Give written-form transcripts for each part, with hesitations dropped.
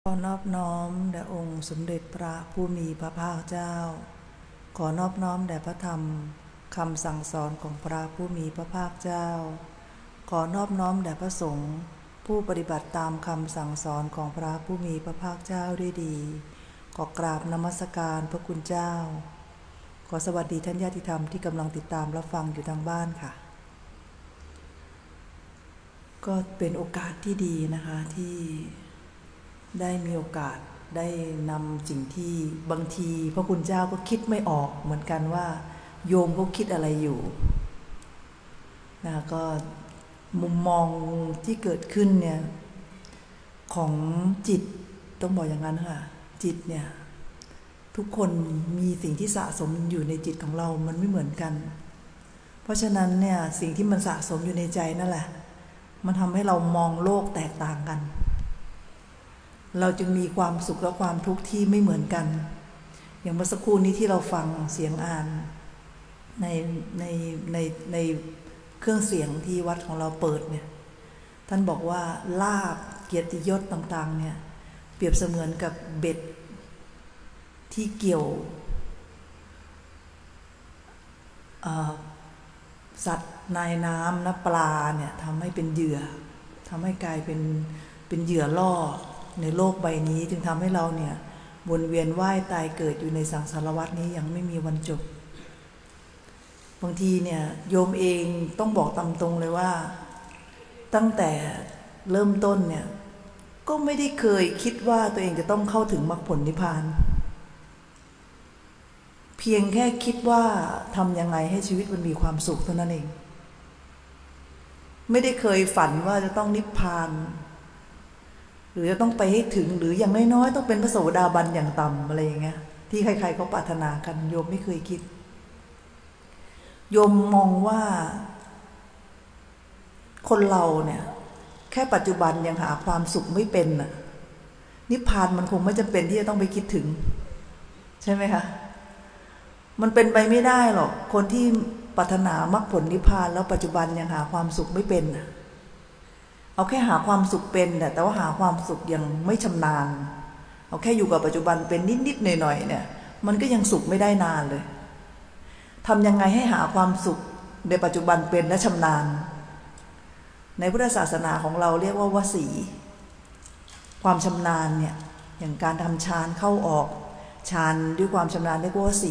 ขอนอบน้อมแด่องค์สมเด็จพระผู้มีพระภาคเจ้าขอนอบน้อมแด่พระธรรมคำสั่งสอนของพระผู้มีพระภาคเจ้าขอนอบน้อมแด่พระสงฆ์ผู้ปฏิบัติตามคำสั่งสอนของพระผู้มีพระภาคเจ้าด้วยดีขอกราบนมัสการพระคุณเจ้าขอสวัสดีท่านญาติธรรมที่กำลังติดตามรับฟังอยู่ทางบ้านค่ะก็เป็นโอกาสที่ดีนะคะที่ได้มีโอกาสได้นำสิ่งที่บางทีพระคุณเจ้าก็คิดไม่ออกเหมือนกันว่าโยมเขาคิดอะไรอยู่นะก็มุมมองที่เกิดขึ้นเนี่ยของจิตต้องบอกอย่างนั้นค่ะจิตเนี่ยทุกคนมีสิ่งที่สะสมอยู่ในจิตของเรามันไม่เหมือนกันเพราะฉะนั้นเนี่ยสิ่งที่มันสะสมอยู่ในใจนั่นแหละมันทำให้เรามองโลกแตกต่างกันเราจึงมีความสุขและความทุกข์ที่ไม่เหมือนกันอย่างเมื่อสักครู่นี้ที่เราฟังเสียงอ่านในในเครื่องเสียงที่วัดของเราเปิดเนี่ยท่านบอกว่าลาภเกียรติยศต่างๆเนี่ยเปรียบเสมือนกับเบ็ดที่เกี่ยวสัตว์ในน้ำนะปลาเนี่ยทำให้เป็นเหยื่อทำให้กลายเป็นเหยื่อล่อในโลกใบนี้จึงทำให้เราเนี่ยวนเวียนว่ายตายเกิดอยู่ในสังสารวัฏนี้ยังไม่มีวันจบบางทีเนี่ยโยมเองต้องบอกตามตรงเลยว่าตั้งแต่เริ่มต้นเนี่ยก็ไม่ได้เคยคิดว่าตัวเองจะต้องเข้าถึงมรรคผลนิพพานเพียงแค่คิดว่าทำยังไงให้ชีวิตมันมีความสุขเท่านั้นเองไม่ได้เคยฝันว่าจะต้องนิพพานหรือจะต้องไปให้ถึงหรืออย่างน้อยๆต้องเป็นพระโสดาบันอย่างต่ำอะไรอย่างเงี้ยที่ใครๆเขาปรารถนากันโยมไม่เคยคิดโยมมองว่าคนเราเนี่ยแค่ปัจจุบันยังหาความสุขไม่เป็นน่ะนิพพานมันคงไม่จำเป็นที่จะต้องไปคิดถึงใช่ไหมคะมันเป็นไปไม่ได้หรอกคนที่ปรารถนามรรคผลนิพพานแล้วปัจจุบันยังหาความสุขไม่เป็นน่ะเอาแค่หาความสุขเป็นแต่ว่าหาความสุขยังไม่ชำนาญเอาแค่อยู่กับปัจจุบันเป็นนิดๆหน่อยๆเนี่ยมันก็ยังสุขไม่ได้นานเลยทำยังไงให้หาความสุขในปัจจุบันเป็นและชำนาญในพุทธศาสนาของเราเรียกว่าวสีความชำนาญเนี่ยอย่างการทำฌานเข้าออกฌานด้วยความชำนาญเรียกว่าวสี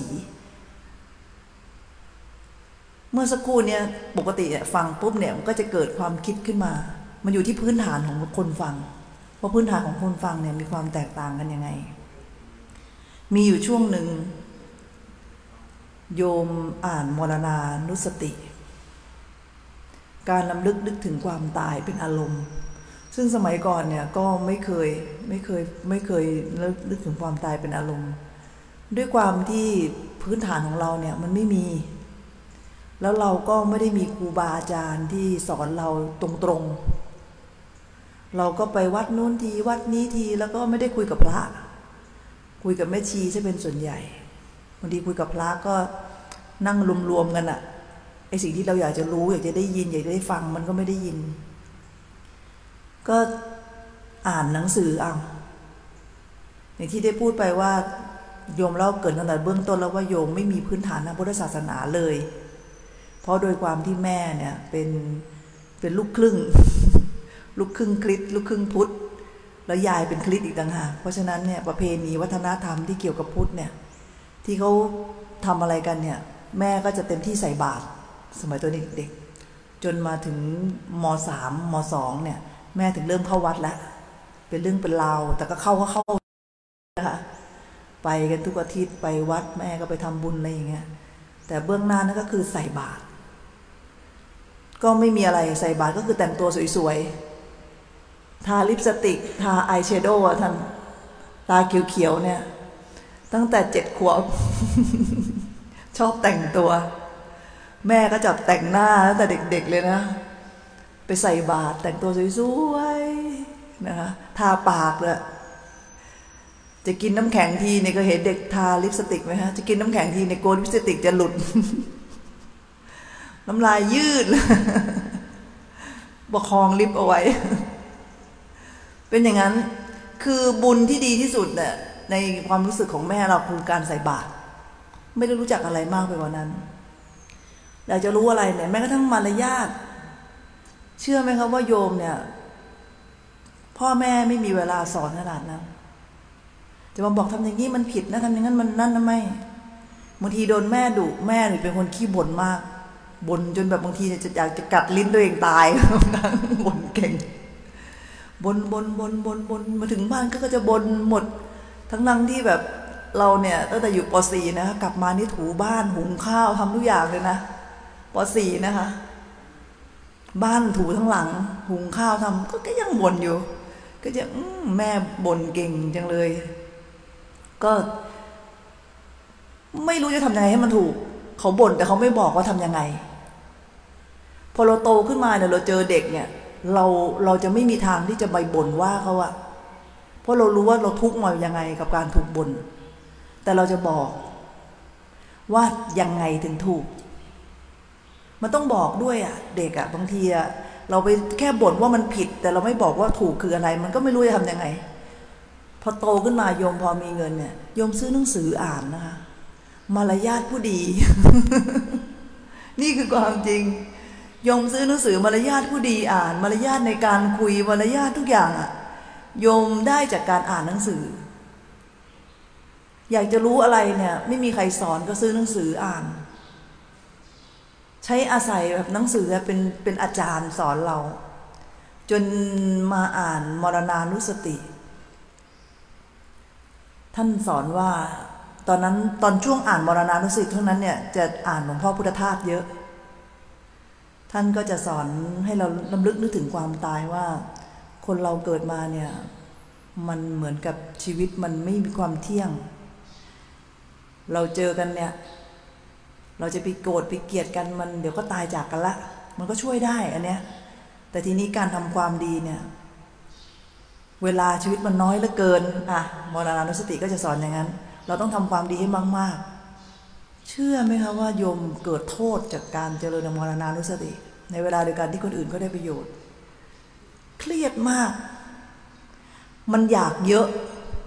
เมื่อสักครู่เนี่ยปกติฟังปุ๊บเนี่ยมันก็จะเกิดความคิดขึ้นมามันอยู่ที่พื้นฐานของคนฟังว่าพื้นฐานของคนฟังเนี่ยมีความแตกต่างกันยังไงมีอยู่ช่วงหนึ่งโยมอ่านมรณานุสติการรำลึกนึกถึงความตายเป็นอารมณ์ซึ่งสมัยก่อนเนี่ยก็ไม่เคยนึกถึงความตายเป็นอารมณ์ด้วยความที่พื้นฐานของเราเนี่ยมันไม่มีแล้วเราก็ไม่ได้มีครูบาอาจารย์ที่สอนเราตรงๆเราก็ไปวัดนู้นทีวัดนี้ทีแล้วก็ไม่ได้คุยกับพระคุยกับแม่ชีจะเป็นส่วนใหญ่บางทีคุยกับพระก็นั่งรวมๆกันอะไอสิ่งที่เราอยากจะรู้อยากจะได้ยินอยากจะได้ฟังมันก็ไม่ได้ยินก็อ่านหนังสือเอาอย่างที่ได้พูดไปว่าโยมเล่าเกิดตั้งแต่เบื้องต้นแล้วว่าโยมไม่มีพื้นฐานทางพุทธศาสนาเลยเพราะโดยความที่แม่เนี่ยเป็นลูกครึ่งลูกครึ่งคริสต์ลูกครึ่งพุทธแล้วยายเป็นคริสต์อีกต่างหากเพราะฉะนั้นเนี่ยประเพณีวัฒนธรรมที่เกี่ยวกับพุทธเนี่ยที่เขาทำอะไรกันเนี่ยแม่ก็จะเต็มที่ใส่บาตรสมัยตัวเด็กๆจนมาถึงม.3 ม.2เนี่ยแม่ถึงเริ่มเข้าวัดแล้วเป็นเรื่องเป็นราวแต่ก็เข้านะคะไปกันทุกอาทิตย์ไปวัดแม่ก็ไปทำบุญอะไรอย่างเงี้ยแต่เบื้องหน้านั่นก็คือใส่บาตรก็ไม่มีอะไรใส่บาตรก็คือแต่งตัวสวยๆทาลิปสติกทาอายแชโดว์ท่านตาเขียวๆเนี่ยตั้งแต่7 ขวบ ชอบแต่งตัวแม่ก็จับแต่งหน้าตั้งแต่เด็กๆเลยนะไปใส่บาตรแต่งตัวสวยๆนะคะทาปากเลยจะกินน้ำแข็งทีเนี่ยก็เห็นเด็กทาลิปสติกไหมฮะจะกินน้ำแข็งทีเนี่ยโกนลิปสติกจะหลุด น้ำลายยืดประคองลิปเอาไว้เป็นอย่างนั้นคือบุญที่ดีที่สุดเนี่ยในความรู้สึกของแม่เราคือการใส่บาตรไม่ได้รู้จักอะไรมากไปกว่านั้นอยากจะรู้อะไรเนี่ยแม้กระทั่งมารยาทเชื่อไหมครับว่าโยมเนี่ยพ่อแม่ไม่มีเวลาสอนขนาดนั้นจะมาบอกทำอย่างนี้มันผิดนะทำอย่างนั้นมันนั่นนะไม่บางทีโดนแม่ดุแม่เป็นคนขี้บ่นมากบ่นจนแบบบางทีจะอยากจะกัดลิ้นตัวเองตายบ่นเก่งบ่นมาถึงบ้านก็จะบ่นหมดทั้งที่แบบเราเนี่ยตั้งแต่อยู่ป .4 นะคะกลับมานี่ถูบ้านหุงข้าวทำทุกอย่างเลยนะป .4 นะคะบ้านถูทั้งหลังหุงข้าวทำก็ยังบ่นอยู่ก็จะแม่บ่นเก่งจังเลยก็ไม่รู้จะทำยังไงให้มันถูกเขาบ่นแต่เขาไม่บอกว่าทำยังไงพอเราโตขึ้นมาเนี่ยเราเจอเด็กเนี่ยเราจะไม่มีทางที่จะไปบ่นว่าเขาอะเพราะเรารู้ว่าเราทุกข์มายังไงกับการถูกบ่นแต่เราจะบอกว่ายังไงถึงถูกมันต้องบอกด้วยอะเด็กอะบางทีอะเราไปแค่บ่นว่ามันผิดแต่เราไม่บอกว่าถูกคืออะไรมันก็ไม่รู้จะทำยังไงพอโตขึ้นมาโยมพอมีเงินเนี่ยโยมซื้อหนังสืออ่านนะคะมารยาทผู้ดี นี่คือความจริงโยมซื้อหนังสือมารยาทผู้ดีอ่านมารยาทในการคุยมารยาททุกอย่างอะโยมได้จากการอ่านหนังสืออยากจะรู้อะไรเนี่ยไม่มีใครสอนก็ซื้อหนังสืออ่านใช้อาศัยแบบหนังสือเป็นอาจารย์สอนเราจนมาอ่านมรณานุสติท่านสอนว่าตอนช่วงอ่านมรณานุสติเท่านั้นเนี่ยจะอ่านหลวงพ่อพุทธทาสเยอะท่านก็จะสอนให้เรารำลึกนึกถึงความตายว่าคนเราเกิดมาเนี่ยมันเหมือนกับชีวิตมันไม่มีความเที่ยงเราเจอกันเนี่ยเราจะไปโกรธไปเกลียดกันมันเดี๋ยวก็ตายจากกันละมันก็ช่วยได้อันเนี้ยแต่ทีนี้การทำความดีเนี่ยเวลาชีวิตมันน้อยเหลือเกินมรณานุสติก็จะสอนอย่างนั้นเราต้องทำความดีให้มากๆเชื่อไหมคะว่าโยมเกิดโทษจากการเจริญมรณานุสติในเวลาเดียวกันที่คนอื่นก็ได้ประโยชน์เครียดมากมันอยากเยอะ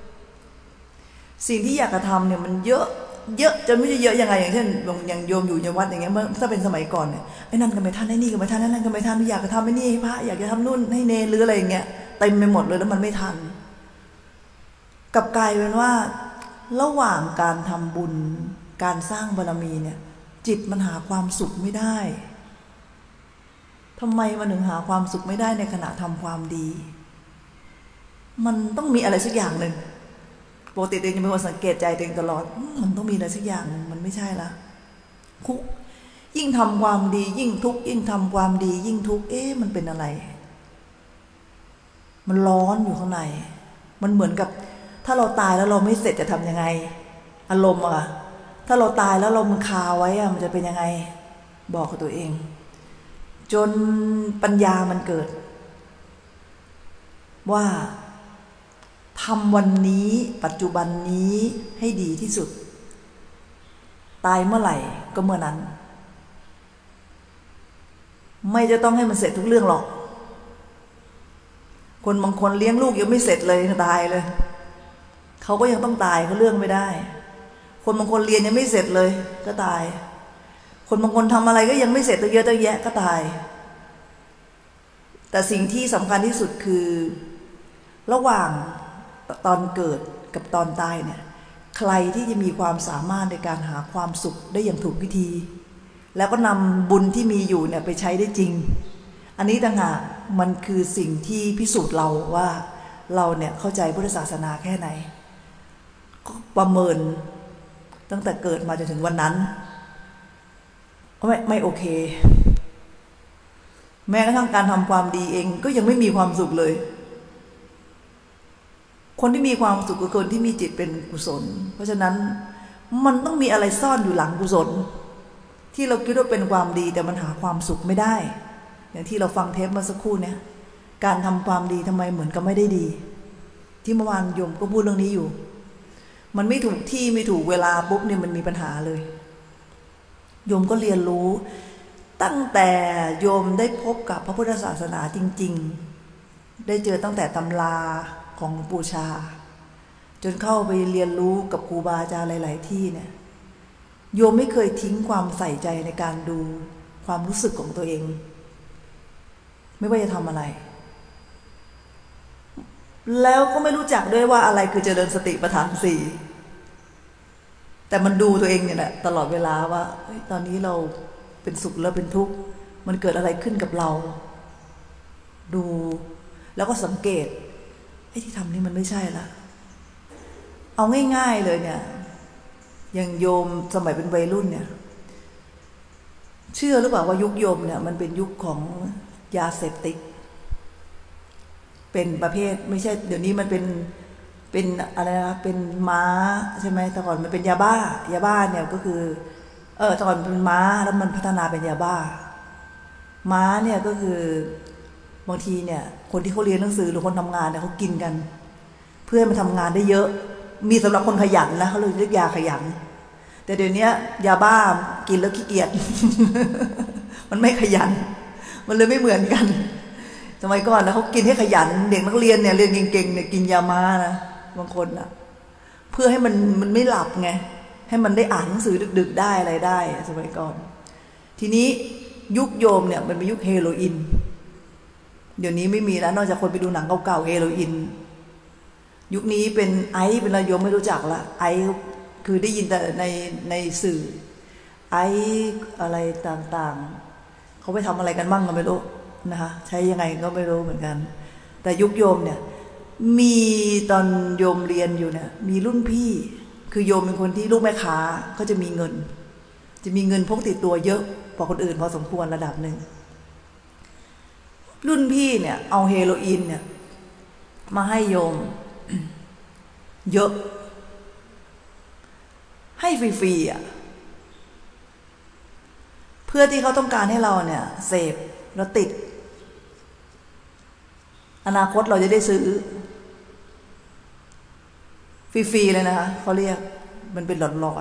สิ่งที่อยากจะทำเนี่ยมันเยอะจนไม่รู้จะเยอะยังไงอย่างเช่นอย่างโยมอยู่ในวัดอย่างเงี้ยถ้าเป็นสมัยก่อนเนี่ยไอ้นั่นก็ไม่ทันไอ้นี่ก็ไม่ทันไอ้นั่นก็ไม่ทันอยากจะทำไอ้นี่ให้พระอยากจะทำนู่นให้เนรหรืออะไรอย่างเงี้ยเต็มไปหมดเลยแล้วมันไม่ทันกลับกลายเป็นว่าระหว่างการทำบุญการสร้างบารมีเนี่ยจิตมันหาความสุขไม่ได้ทำไมมันถึงหาความสุขไม่ได้ในขณะทำความดีมันต้องมีอะไรสักอย่างหนึ่งปกติเองจะเป็นคนสังเกตใจตัวเองตลอดมันต้องมีอะไรสักอย่างมันไม่ใช่ละคุกยิ่งทำความดียิ่งทุกข์ยิ่งทำความดียิ่งทุกข์มันเป็นอะไรมันร้อนอยู่ข้างในมันเหมือนกับถ้าเราตายแล้วเราไม่เสร็จจะทำยังไงอารมณ์อะถ้าเราตายแล้วเรามันคาไว้มันจะเป็นยังไงบอกกับตัวเองจนปัญญามันเกิดว่าทำวันนี้ปัจจุบันนี้ให้ดีที่สุดตายเมื่อไหร่ก็เมื่อนั้นไม่จะต้องให้มันเสร็จทุกเรื่องหรอกคนบางคนเลี้ยงลูกยังไม่เสร็จเลยตายเลยเขาก็ยังต้องตายเขาเรื่องไม่ได้คนบางคนเรียนยังไม่เสร็จเลยก็ตายคนบางคนทำอะไรก็ยังไม่เสร็จตั้งเยอะตั้งแยะก็ตายแต่สิ่งที่สำคัญที่สุดคือระหว่างตอนเกิดกับตอนตายเนี่ยใครที่จะมีความสามารถในการหาความสุขได้อย่างถูกวิธีแล้วก็นำบุญที่มีอยู่เนี่ยไปใช้ได้จริงอันนี้ต่างหากมันคือสิ่งที่พิสูจน์เราว่าเราเนี่ยเข้าใจพุทธศาสนาแค่ไหนก็ประเมินตั้งแต่เกิดมาจนถึงวันนั้นไม่โอเคแม้กระทั่งการทำความดีเองก็ยังไม่มีความสุขเลยคนที่มีความสุขคือคนที่มีจิตเป็นกุศลเพราะฉะนั้นมันต้องมีอะไรซ่อนอยู่หลังกุศลที่เราคิดว่าเป็นความดีแต่มันหาความสุขไม่ได้อย่างที่เราฟังเทปเมื่อสักครู่เนี่ยการทำความดีทำไมเหมือนกับไม่ได้ดีที่เมื่อวานโยมก็พูดเรื่องนี้อยู่มันไม่ถูกที่ไม่ถูกเวลาปุ๊บเนี่ยมันมีปัญหาเลยโยมก็เรียนรู้ตั้งแต่โยมได้พบกับพระพุทธศาสนาจริงๆได้เจอตั้งแต่ตำราของหลวงปู่ชาจนเข้าไปเรียนรู้กับครูบาอาจารย์หลายๆที่เนี่ยโยมไม่เคยทิ้งความใส่ใจในการดูความรู้สึกของตัวเองไม่ว่าจะทำอะไรแล้วก็ไม่รู้จักด้วยว่าอะไรคือเจริญสติปัฏฐานสี่แต่มันดูตัวเองเนี่ยแหละตลอดเวลาว่าตอนนี้เราเป็นสุขแล้วเป็นทุกข์มันเกิดอะไรขึ้นกับเราดูแล้วก็สังเกตไอ้ที่ทำนี่มันไม่ใช่ละเอาง่ายๆเลยเนี่ยอย่างโยมสมัยเป็นวัยรุ่นเนี่ยเชื่อหรือเปล่าว่ายุคโยมเนี่ยมันเป็นยุคของยาเสพติดเป็นประเภทไม่ใช่เดี๋ยวนี้มันเป็นอะไรนะเป็นม้าใช่ไหมแต่ก่อนมันเป็นยาบ้เนี่ยก็คือแต่ก่อนเป็นม้าแล้วมันพัฒนาเป็นยาบ้าม้าเนี่ยก็คือบางทีเนี่ยคนที่เขาเรียนหนังสือหรือคนทำงานเนี่ยเขากินกันเพื่อให้มันทำงานได้เยอะมีสำหรับคนขยันนะเขาเลยเรียกยาขยันแต่เดี๋ยวนี้ยาบ้ากินแล้วขี้เกียจ มันไม่ขยันมันเลยไม่เหมือนกันสมัยก่อนนะเขากินให้ขยันเด็กนักเรียนเนี่ยเรียนเก่งๆเนี่ยกินยาม้านะบางคนนะเพื่อให้มันไม่หลับไงให้มันได้อ่านหนังสือดึกๆได้อะไรได้สมัยก่อนทีนี้ยุคโยมเนี่ยมันเป็นยุคเฮโรอีนเดี๋ยวนี้ไม่มีแล้วนอกจากคนไปดูหนังเก่าๆเฮโรอีนยุคนี้เป็นไอซ์เป็นอะไรโยมไม่รู้จักละไอซ์คือได้ยินแต่ในสื่อไอซ์อะไรต่างๆเขาไปทำอะไรกันบ้างก็ไม่รู้นะคะใช้ยังไงก็ไม่รู้เหมือนกันแต่ยุคโยมเนี่ยมีตอนโยมเรียนอยู่เนี่ยมีรุ่นพี่คือโยมเป็นคนที่ลูกแม่ค้าก็จะมีเงินพกติดตัวเยอะกว่าคนอื่นพอสมควรระดับหนึ่งรุ่นพี่เนี่ยเอาเฮโรอีนเนี่ยมาให้โยม เยอะให้ฟรีๆอ่ะเพื่อที่เขาต้องการให้เราเนี่ยเสพแล้วติดอนาคตเราจะได้ซื้อฟรีๆเลยนะคะเขาเรียกมันเป็นหลอด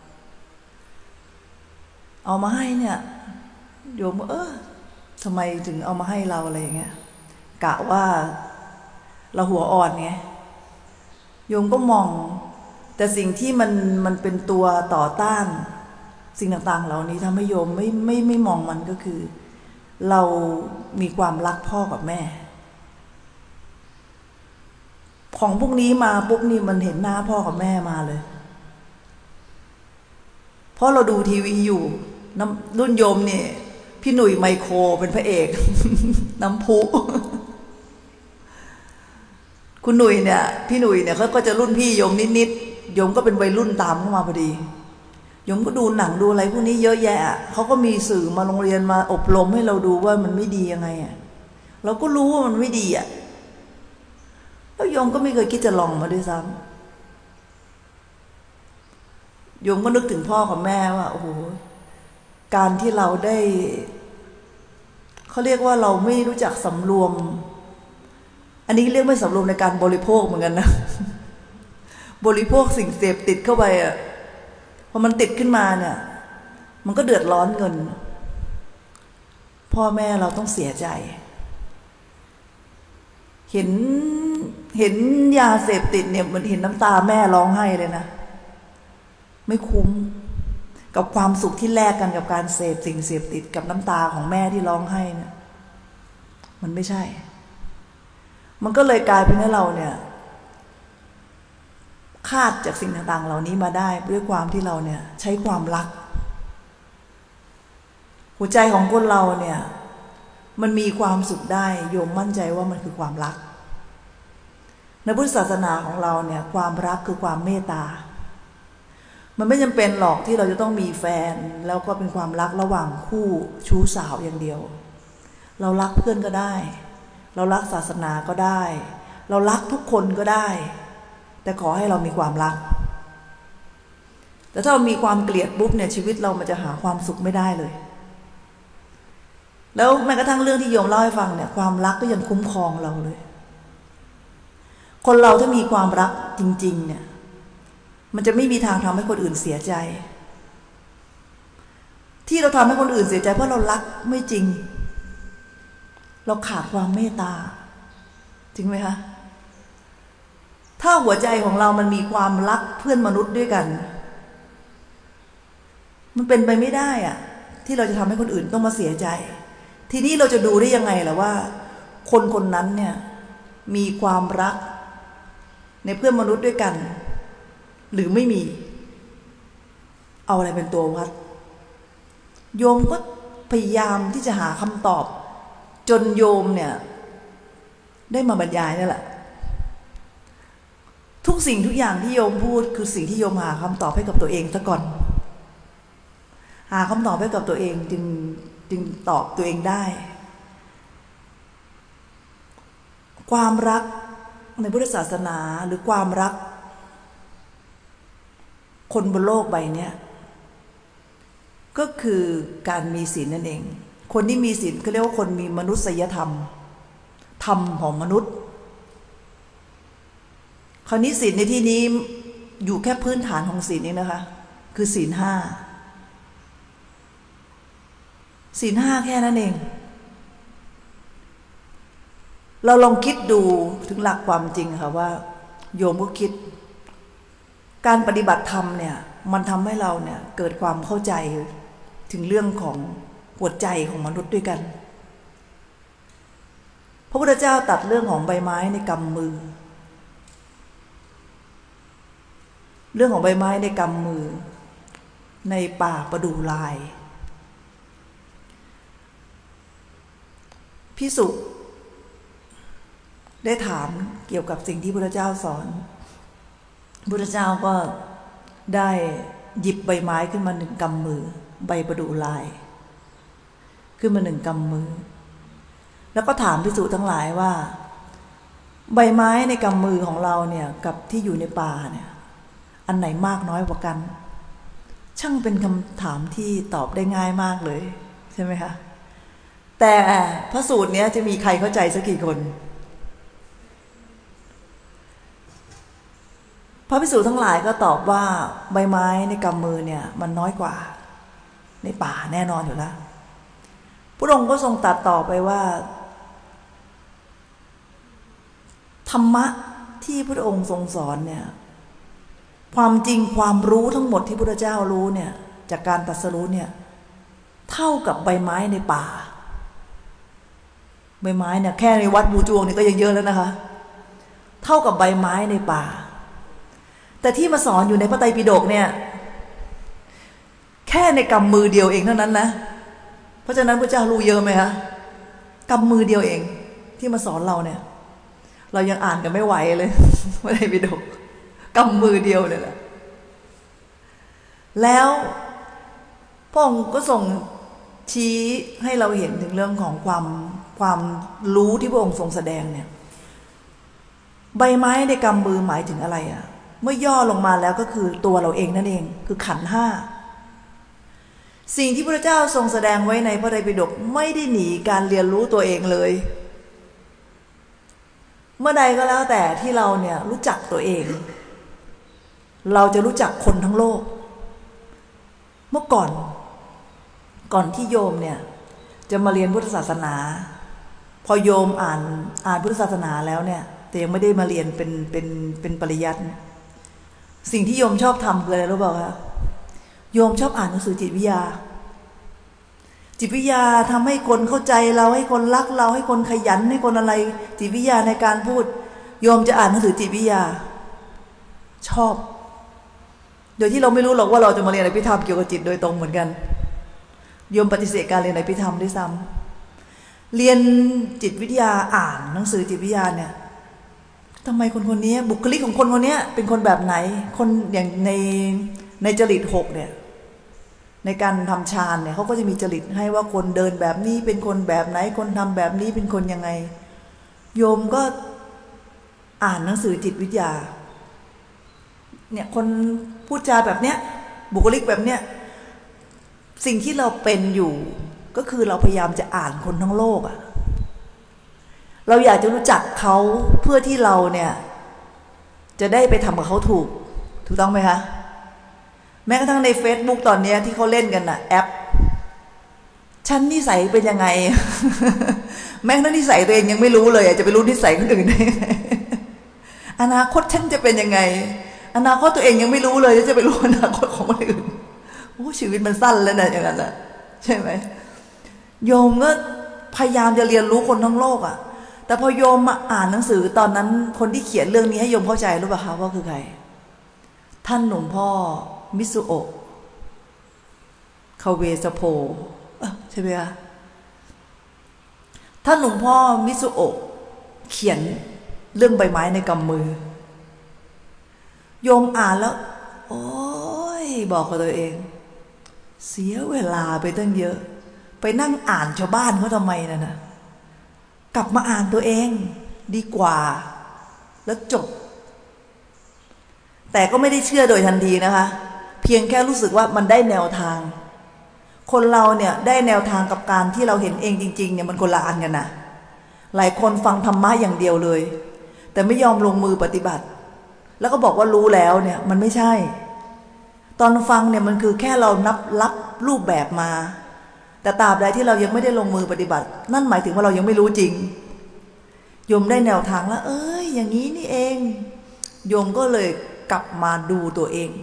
ๆเอามาให้เนี่ยโยมทำไมถึงเอามาให้เราอะไรอย่างเงี้ยกะว่าเราหัวอ่อนไงโยมก็มองแต่สิ่งที่มันเป็นตัวต่อต้านสิ่งต่างๆเหล่านี้ทำให้โยมไม่มองมันก็คือเรามีความรักพ่อกับแม่ของพวกนี้มาปุ๊บนี่มันเห็นหน้าพ่อกับแม่มาเลยเพราะเราดูทีวีอยู่รุ่นโยมเนี่ยพี่หนุ่ยไมโครเป็นพระเอก น้ำพุคุณหนุ่ยเนี่ยพี่หนุ่ยเนี่ยเขาก็จะรุ่นพี่โยมนิดๆโยมก็เป็นวัยรุ่นตามเข้ามาพอดีโยมก็ดูหนังดูอะไรพวกนี้เยอะแยะเขาก็มีสื่อมาโรงเรียนมาอบรมให้เราดูว่ามันไม่ดียังไงเราก็รู้ว่ามันไม่ดีแล้วโยมก็ไม่เคยคิดจะลองมาด้วยซ้ำโยมก็นึกถึงพ่อกับแม่ว่าโอ้โหการที่เราได้เขาเรียกว่าเราไม่รู้จักสำรวมอันนี้เรียกไม่สำรวมในการบริโภคเหมือนกันนะ บริโภคสิ่งเสพติดเข้าไปพอมันติดขึ้นมาเนี่ยมันก็เดือดร้อนเงินพ่อแม่เราต้องเสียใจเห็นยาเสพติดเนี่ยเหมือนเห็นน้ำตาแม่ร้องไห้เลยนะไม่คุ้มกับความสุขที่แลกกันกับการเสพสิ่งเสพติดกับน้ำตาของแม่ที่ร้องไห้เนี่ยมันไม่ใช่มันก็เลยกลายเป็นให้เราเนี่ยคาดจากสิ่งต่างๆเหล่านี้มาได้ด้วยความที่เราเนี่ยใช้ความรักหัวใจของคนเราเนี่ยมันมีความสุขได้โยมมั่นใจว่ามันคือความรักในพุทธศาสนาของเราเนี่ยความรักคือความเมตตามันไม่จำเป็นหรอกที่เราจะต้องมีแฟนแล้วก็เป็นความรักระหว่างคู่ชู้สาวอย่างเดียวเรารักเพื่อนก็ได้เรารักศาสนาก็ได้เรารักทุกคนก็ได้แต่ขอให้เรามีความรักแต่ถ้าเรามีความเกลียดปุ๊บเนี่ยชีวิตเรามันจะหาความสุขไม่ได้เลยแล้วแม้กระทั่งเรื่องที่โยมเล่าให้ฟังเนี่ยความรักก็ยังคุ้มครองเราเลยคนเราถ้ามีความรักจริงๆเนี่ยมันจะไม่มีทางทำให้คนอื่นเสียใจที่เราทำให้คนอื่นเสียใจเพราะเรารักไม่จริงเราขาดความเมตตาจริงไหมคะถ้าหัวใจของเรามันมีความรักเพื่อนมนุษย์ด้วยกันมันเป็นไปไม่ได้อะที่เราจะทำให้คนอื่นต้องมาเสียใจทีนี้เราจะดูได้ยังไงล่ะว่าคนคนนั้นเนี่ยมีความรักในเพื่อนมนุษย์ด้วยกันหรือไม่มีเอาอะไรเป็นตัววัดโยมก็พยายามที่จะหาคำตอบจนโยมเนี่ยได้มาบรรยายนี่แหละทุกสิ่งทุกอย่างที่โยมพูดคือสิ่งที่โยมหาคำตอบให้กับตัวเองซะก่อนหาคำตอบให้กับตัวเองจึงตอบตัวเองได้ความรักในพุทธศาสนาหรือความรักคนบนโลกใบนี้ก็คือการมีศีลนั่นเองคนที่มีศีลเขาเรียกว่าคนมีมนุษยธรรมธรรมของมนุษย์คราวนี้ศีลในที่นี้อยู่แค่พื้นฐานของศีลนี้นะคะคือศีลห้าศีลห้าแค่นั้นเองเราลองคิดดูถึงหลักความจริงค่ะว่าโยมก็คิดการปฏิบัติธรรมเนี่ยมันทำให้เราเนี่ยเกิดความเข้าใจถึงเรื่องของหัวใจของมนุษย์ด้วยกันพระพุทธเจ้าตรัสเรื่องของใบไม้ในกำมือเรื่องของใบไม้ในกำมือในป่าประดู่ลายภิกษุได้ถามเกี่ยวกับสิ่งที่พระพุทธเจ้าสอนพระพุทธเจ้าก็ได้หยิบใบไม้ขึ้นมา1 กำมือใบประดู่ลายขึ้นมา1 กำมือแล้วก็ถามภิกษุทั้งหลายว่าใบไม้ในกำมือของเราเนี่ยกับที่อยู่ในป่าเนี่ยอันไหนมากน้อยกว่ากันช่างเป็นคำถามที่ตอบได้ง่ายมากเลยใช่ไหมคะแต่พระสูตรนี้จะมีใครเข้าใจสักกี่คนพระภิกษุทั้งหลายก็ตอบว่าใบไม้ในกำมือเนี่ยมันน้อยกว่าในป่าแน่นอนอยู่แล้วพระองค์ก็ทรงตรัสต่อไปว่าธรรมะที่พระองค์ทรงสอนเนี่ยความจริงความรู้ทั้งหมดที่พระพุทธเจ้ารู้เนี่ยจากการตรัสรู้เนี่ยเท่ากับใบไม้ในป่าใบไม้เนี่ยแค่ในวัดบูจวงนี่ก็ยังเยอะแล้วนะคะเท่ากับใบไม้ในป่าแต่ที่มาสอนอยู่ในพระไตรปิฎกเนี่ยแค่ในกำมือเดียวเองเท่านั้นนะเพราะฉะนั้นพระเจ้ารู้เยอะไหมคะกำมือเดียวเองที่มาสอนเราเนี่ยเรายังอ่านกันไม่ไหวเลยพระไตรปิฎกกำมือเดียวเลยแหละแล้วพระองค์ก็ส่งชี้ให้เราเห็นถึงเรื่องของความรู้ที่พระองค์ทรงแสดงเนี่ยใบไม้ในกำมือหมายถึงอะไรอ่ะเมื่อย่อลงมาแล้วก็คือตัวเราเองนั่นเองคือขันธ์ห้าสิ่งที่พระเจ้าทรงแสดงไว้ในพระไตรปิฎกไม่ได้หนีการเรียนรู้ตัวเองเลยเมื่อใดก็แล้วแต่ที่เราเนี่ยรู้จักตัวเองเราจะรู้จักคนทั้งโลกเมื่อก่อนที่โยมเนี่ยจะมาเรียนพุทธศาสนาพอโยมอ่านพุทธศาสนาแล้วเนี่ยแต่ยังไม่ได้มาเรียนเป็นปริยัติสิ่งที่โยมชอบทำคืออะไรรู้เปล่าคะโยมชอบอ่านหนังสือจิตวิทยาทำให้คนเข้าใจเราให้คนรักเราให้คนขยันให้คนอะไรจิตวิทยาในการพูดโยมจะอ่านหนังสือจิตวิทยาชอบโดยที่เราไม่รู้หรอกว่าเราจะมาเรียนอภิธรรมเกี่ยวกับจิตโดยตรงเหมือนกันโยมปฏิเสธการเรียนอภิธรรมด้วยซ้ำเรียนจิตวิทยาอ่านหนังสือจิตวิทยาเนี่ยทำไมคนนี้บุคลิกของคนคนนี้เป็นคนแบบไหนคนอย่างในจริต6เนี่ยในการทำฌานเนี่ยเขาก็จะมีจริตให้ว่าคนเดินแบบนี้เป็นคนแบบไหนคนทำแบบนี้เป็นคนยังไงโยมก็อ่านหนังสือจิตวิทยาเนี่ยคนพูดจาแบบเนี้ยบุคลิกแบบเนี้ยสิ่งที่เราเป็นอยู่ก็คือเราพยายามจะอ่านคนทั้งโลกอะเราอยากจะรู้จักเขาเพื่อที่เราเนี่ยจะได้ไปทำกับเขาถูกต้องไหมคะแม้กระทั่งใน Facebook ตอนนี้ที่เขาเล่นกันน่ะแอปฉันนิสัยเป็นยังไง แม้กระทั่งนิสัยตัวเองยังไม่รู้เลยจะไปรู้นิสัยคนอื่นได้อนาคตฉันจะเป็นยังไงอนาคตตัวเองยังไม่รู้เลยจะไปรู้อนาคตของคนอื่นโอ้ชีวิตมันสั้นแล้วนะอย่างนั้นแหละใช่ไหมโยมก็พยายามจะเรียนรู้คนทั้งโลกอ่ะแต่พอโยมมาอ่านหนังสือตอนนั้นคนที่เขียนเรื่องนี้ให้โยมเข้าใจรู้ป่ะคะว่าคือใครท่านหลวงพ่อมิสุโอะคาเวสโพใช่ไหมคะท่านหลวงพ่อมิสุโอะเขียนเรื่องใบไม้ในกำมือโยมอ่านแล้วโอ้ยบอกกับตัวเองเสียเวลาไปตั้งเยอะไปนั่งอ่านชาวบ้านเขาทำไมนะกลับมาอ่านตัวเองดีกว่าแล้วจบแต่ก็ไม่ได้เชื่อโดยทันทีนะคะเพียงแค่รู้สึกว่ามันได้แนวทางคนเราเนี่ยได้แนวทางกับการที่เราเห็นเองจริงๆเนี่ยมันคนละอันกันนะหลายคนฟังธรรมะอย่างเดียวเลยแต่ไม่ยอมลงมือปฏิบัติแล้วก็บอกว่ารู้แล้วเนี่ยมันไม่ใช่ตอนฟังเนี่ยมันคือแค่เรารับรูปแบบมาแต่ตราบใดที่เรายังไม่ได้ลงมือปฏิบัตินั่นหมายถึงว่าเรายังไม่รู้จริงโยมได้แนวทางแล้วอย่างนี้นี่เองโยมก็เลยกลับมาดูตัวเอง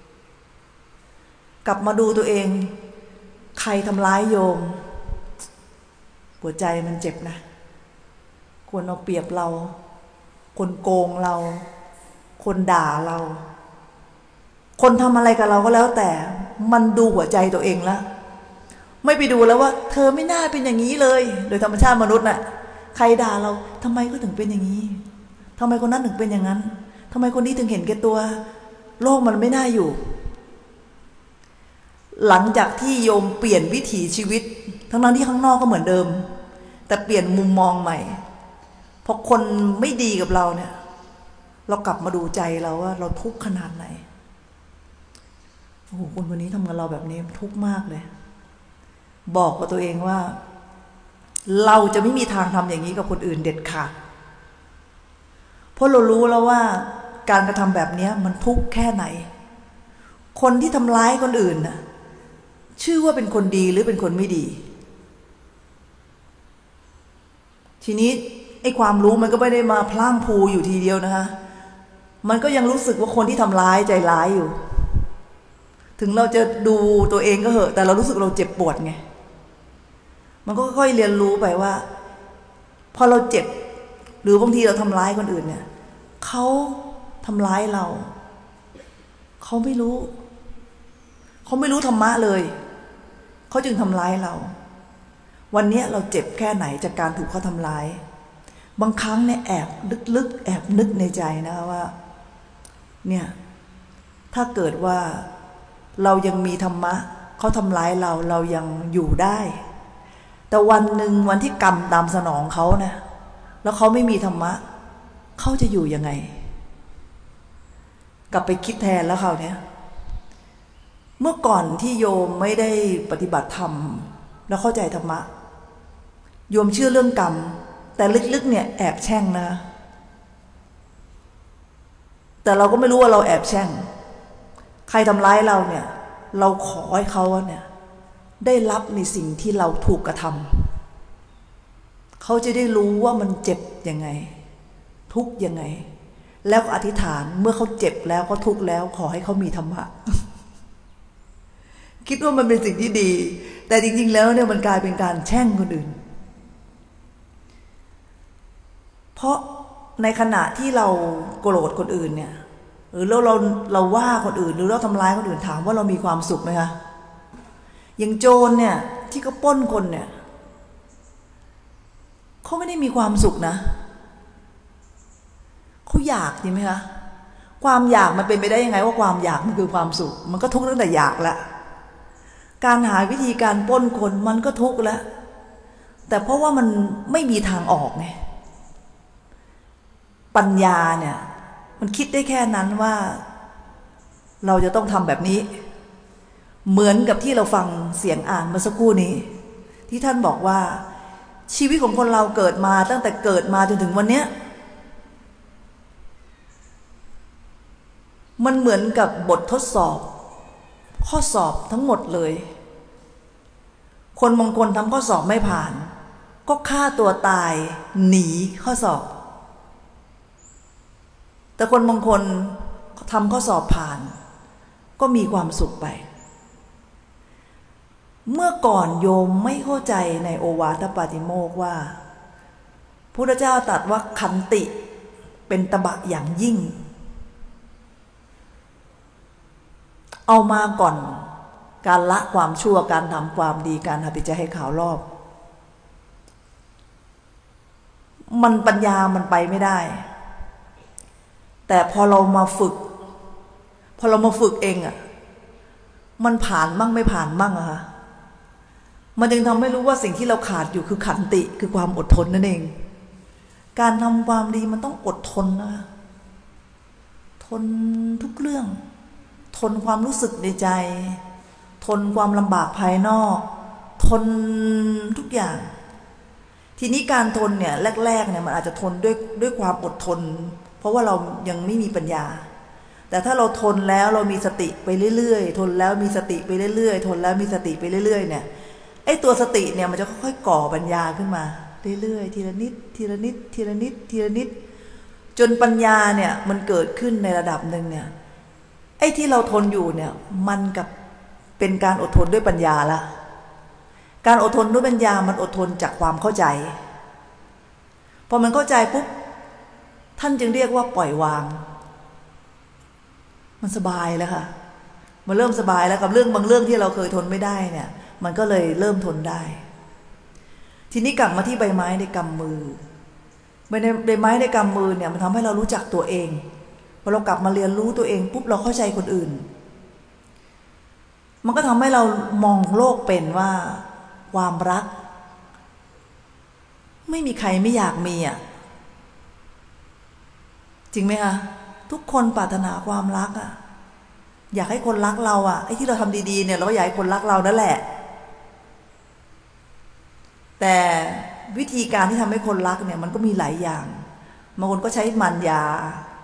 กลับมาดูตัวเองใครทำร้ายโยมหัวใจมันเจ็บนะคนเอาเปรียบเราคนโกงเราคนด่าเราคนทำอะไรกับเราก็แล้วแต่มันดูหัวใจตัวเองแล้วไม่ไปดูแล้วว่าเธอไม่น่าเป็นอย่างนี้เลยโดยธรรมชาติมนุษย์น่ะใครด่าเราทำไมก็ถึงเป็นอย่างนี้ทำไมคนนั้นถึงเป็นอย่างนั้นทำไมคนนี้ถึงเห็นแก่ตัวโลกมันไม่น่าอยู่หลังจากที่โยมเปลี่ยนวิถีชีวิตทั้งที่ข้างนอกก็เหมือนเดิมแต่เปลี่ยนมุมมองใหม่พอคนไม่ดีกับเราเนี่ยเรากลับมาดูใจเราว่าเราทุกข์ขนาดไหนโอ้โหคนนี้ทำกับเราแบบนี้ทุกข์มากเลยบอกกับตัวเองว่าเราจะไม่มีทางทำอย่างนี้กับคนอื่นเด็ดขาดเพราะเรารู้แล้วว่าการกระทำแบบนี้มันทุกข์แค่ไหนคนที่ทำร้ายคนอื่นน่ะชื่อว่าเป็นคนดีหรือเป็นคนไม่ดีทีนี้ไอ้ความรู้มันก็ไม่ได้มาพลั่งพูอยู่ทีเดียวนะคะมันก็ยังรู้สึกว่าคนที่ทำร้ายใจร้ายอยู่ถึงเราจะดูตัวเองก็เหอะแต่เรารู้สึกเราเจ็บปวดไงมันก็ค่อยๆเรียนรู้ไปว่าพอเราเจ็บหรือบางทีเราทำร้ายคนอื่นเนี่ยเขาทำร้ายเราเขาไม่รู้ธรรมะเลยเขาจึงทำร้ายเราวันนี้เราเจ็บแค่ไหนจากการถูกเขาทำร้ายบางครั้งเนี่ยแอบลึกๆแอบนึกในใจนะคะว่าเนี่ยถ้าเกิดว่าเรายังมีธรรมะเขาทำร้ายเรายังอยู่ได้แต่วันหนึ่งวันที่กรรมตามสนองเขานะแล้วเขาไม่มีธรรมะเขาจะอยู่ยังไงกลับไปคิดแทนแล้วเขาเนี่ยเมื่อก่อนที่โยมไม่ได้ปฏิบัติธรรมแล้วเข้าใจธรรมะโยมเชื่อเรื่องกรรมแต่ลึกๆเนี่ยแอบแช่งนะแต่เราก็ไม่รู้ว่าเราแอบแช่งใครทำร้ายเราเนี่ยเราขอให้เขาเนี่ยได้รับในสิ่งที่เราถูกกระทำเขาจะได้รู้ว่ามันเจ็บยังไงทุกข์ยังไงแล้วก็อธิษฐานเมื่อเขาเจ็บแล้วเขาทุกข์แล้วขอให้เขามีธรรมะ คิดว่ามันเป็นสิ่งที่ดีแต่จริงๆแล้วเนี่ยมันกลายเป็นการแช่งคนอื่นเพราะในขณะที่เราโกรธคนอื่นเนี่ยหรือเราว่าคนอื่นหรือเราทำร้ายคนอื่นถามว่าเรามีความสุขไหมคะอย่างโจรเนี่ยที่เขาปล้นคนเนี่ยเขาไม่ได้มีความสุขนะเขาอยากใช่ไหมคะความอยากมันเป็นไปได้ยังไงว่าความอยากมันคือความสุขมันก็ทุกข์ตั้งแต่อยากแล้วการหาวิธีการปล้นคนมันก็ทุกข์แล้วแต่เพราะว่ามันไม่มีทางออกไงปัญญาเนี่ยมันคิดได้แค่นั้นว่าเราจะต้องทำแบบนี้เหมือนกับที่เราฟังเสียงอ่านเมื่อสักครู่นี้ที่ท่านบอกว่าชีวิตของคนเราเกิดมาตั้งแต่เกิดมาจนถึงวันเนี้ยมันเหมือนกับบททดสอบข้อสอบทั้งหมดเลยคนบางคนทำข้อสอบไม่ผ่านก็ฆ่าตัวตายหนีข้อสอบแต่คนบางคนทำข้อสอบผ่านก็มีความสุขไปเมื่อก่อนโยมไม่เข้าใจในโอวาทปาติโมกข์ว่าพุทธเจ้าตรัสว่าขันติเป็นตบะอย่างยิ่งเอามาก่อนการละความชั่วการทำความดีการทำจิตใจให้ขาวรอบมันปัญญามันไปไม่ได้แต่พอเรามาฝึกเองอ่ะมันผ่านมั่งไม่ผ่านมั่งอะค่ะมันจึงทำให้รู้ว่าสิ่งที่เราขาดอยู่คือขันติคือความอดทนนั่นเองการทำความดีมันต้องอดทนนะทนทุกเรื่องทนความรู้สึกในใจทนความลำบากภายนอกทนทุกอย่างทีนี้การทนเนี่ยแรกๆเนี่ยมันอาจจะทนด้วยความอดทนเพราะว่าเรายังไม่มีปัญญาแต่ถ้าเราทนแล้วเรามีสติไปเรื่อยๆทนแล้วมีสติไปเรื่อยๆทนแล้วมีสติไปเรื่อยๆเนี่ยไอ้ตัวสติเนี่ยมันจะค่อยๆก่อปัญญาขึ้นมาเรื่อยๆทีละนิดทีละนิดทีละนิดทีละนิดจนปัญญาเนี่ยมันเกิดขึ้นในระดับหนึ่งเนี่ยไอ้ที่เราทนอยู่เนี่ยมันกับเป็นการอดทนด้วยปัญญาละการอดทนด้วยปัญญามันอดทนจากความเข้าใจพอมันเข้าใจปุ๊บท่านจึงเรียกว่าปล่อยวางมันสบายแล้วค่ะมันเริ่มสบายแล้วกับเรื่องบางเรื่องที่เราเคยทนไม่ได้เนี่ยมันก็เลยเริ่มทนได้ทีนี้กลับมาที่ใบไม้ในกำมือใบไม้ในกำมือเนี่ยมันทำให้เรารู้จักตัวเองพอเรากลับมาเรียนรู้ตัวเองปุ๊บเราเข้าใจคนอื่นมันก็ทำให้เรามองโลกเป็นว่าความรักไม่มีใครไม่อยากมีอ่ะจริงไหมคะทุกคนปรารถนาความรักอ่ะอยากให้คนรักเราอ่ะไอ้ที่เราทำดีๆเนี่ยเราก็อยากให้คนรักเรานั่นแหละแต่วิธีการที่ทำให้คนรักเนี่ยมันก็มีหลายอย่างบางคนก็ใช้มารยา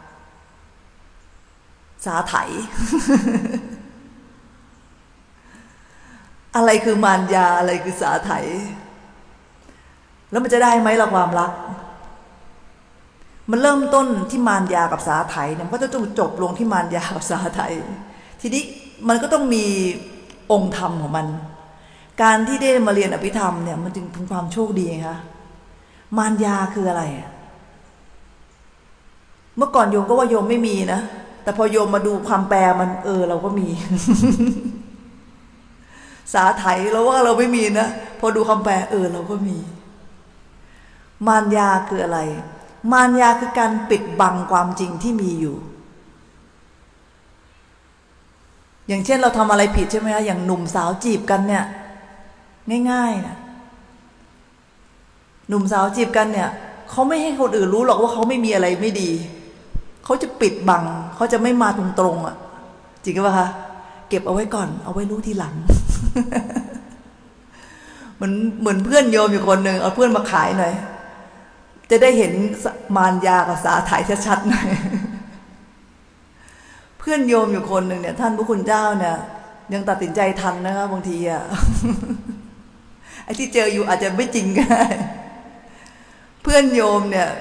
สาไถ อะไรคือมารยาอะไรคือสาไถแล้วมันจะได้ไหมล่ะความรักมันเริ่มต้นที่มารยากับสาไถเนี่ยมันก็จะต้องจบลงที่มารยากับสาไถทีนี้มันก็ต้องมีองค์ธรรมของมันการที่ได้มาเรียนอภิธรรมเนี่ยมันจึงเป็นความโชคดีไงคะมารยาคืออะไรเมื่อก่อนโยมก็ว่าโยมไม่มีนะแต่พอโยมมาดูความแปลมันเราก็มี สาไถเราว่าเราไม่มีนะพอดูคำแปลเราก็มีมารยาคืออะไรมารยาคือการปิดบังความจริงที่มีอยู่อย่างเช่นเราทำอะไรผิดใช่ไหมคะอย่างหนุ่มสาวจีบกันเนี่ยง่ายๆนะหนุ่มสาวจีบกันเนี่ยเขาไม่ให้คนอื่นรู้หรอกว่าเขาไม่มีอะไรไม่ดีเขาจะปิดบังเขาจะไม่มาตรงๆอ่ะจริงป่ะคะเก็บเอาไว้ก่อนเอาไว้รู้ทีหลัง เหมือนเพื่อนโยมอยู่คนหนึ่งเอาเพื่อนมาขายหน่อยจะได้เห็นมารยากับสาไถชัดๆหน่อย เพื่อนโยมอยู่คนหนึ่งเนี่ยท่านพระคุณเจ้าเนี่ยยังตัดสินใจทันนะคะบางทีอ่ะ ไอ้ที่เจออยู่อาจจะไม่จริงก็ได้เพื่อนโยมเนี่ย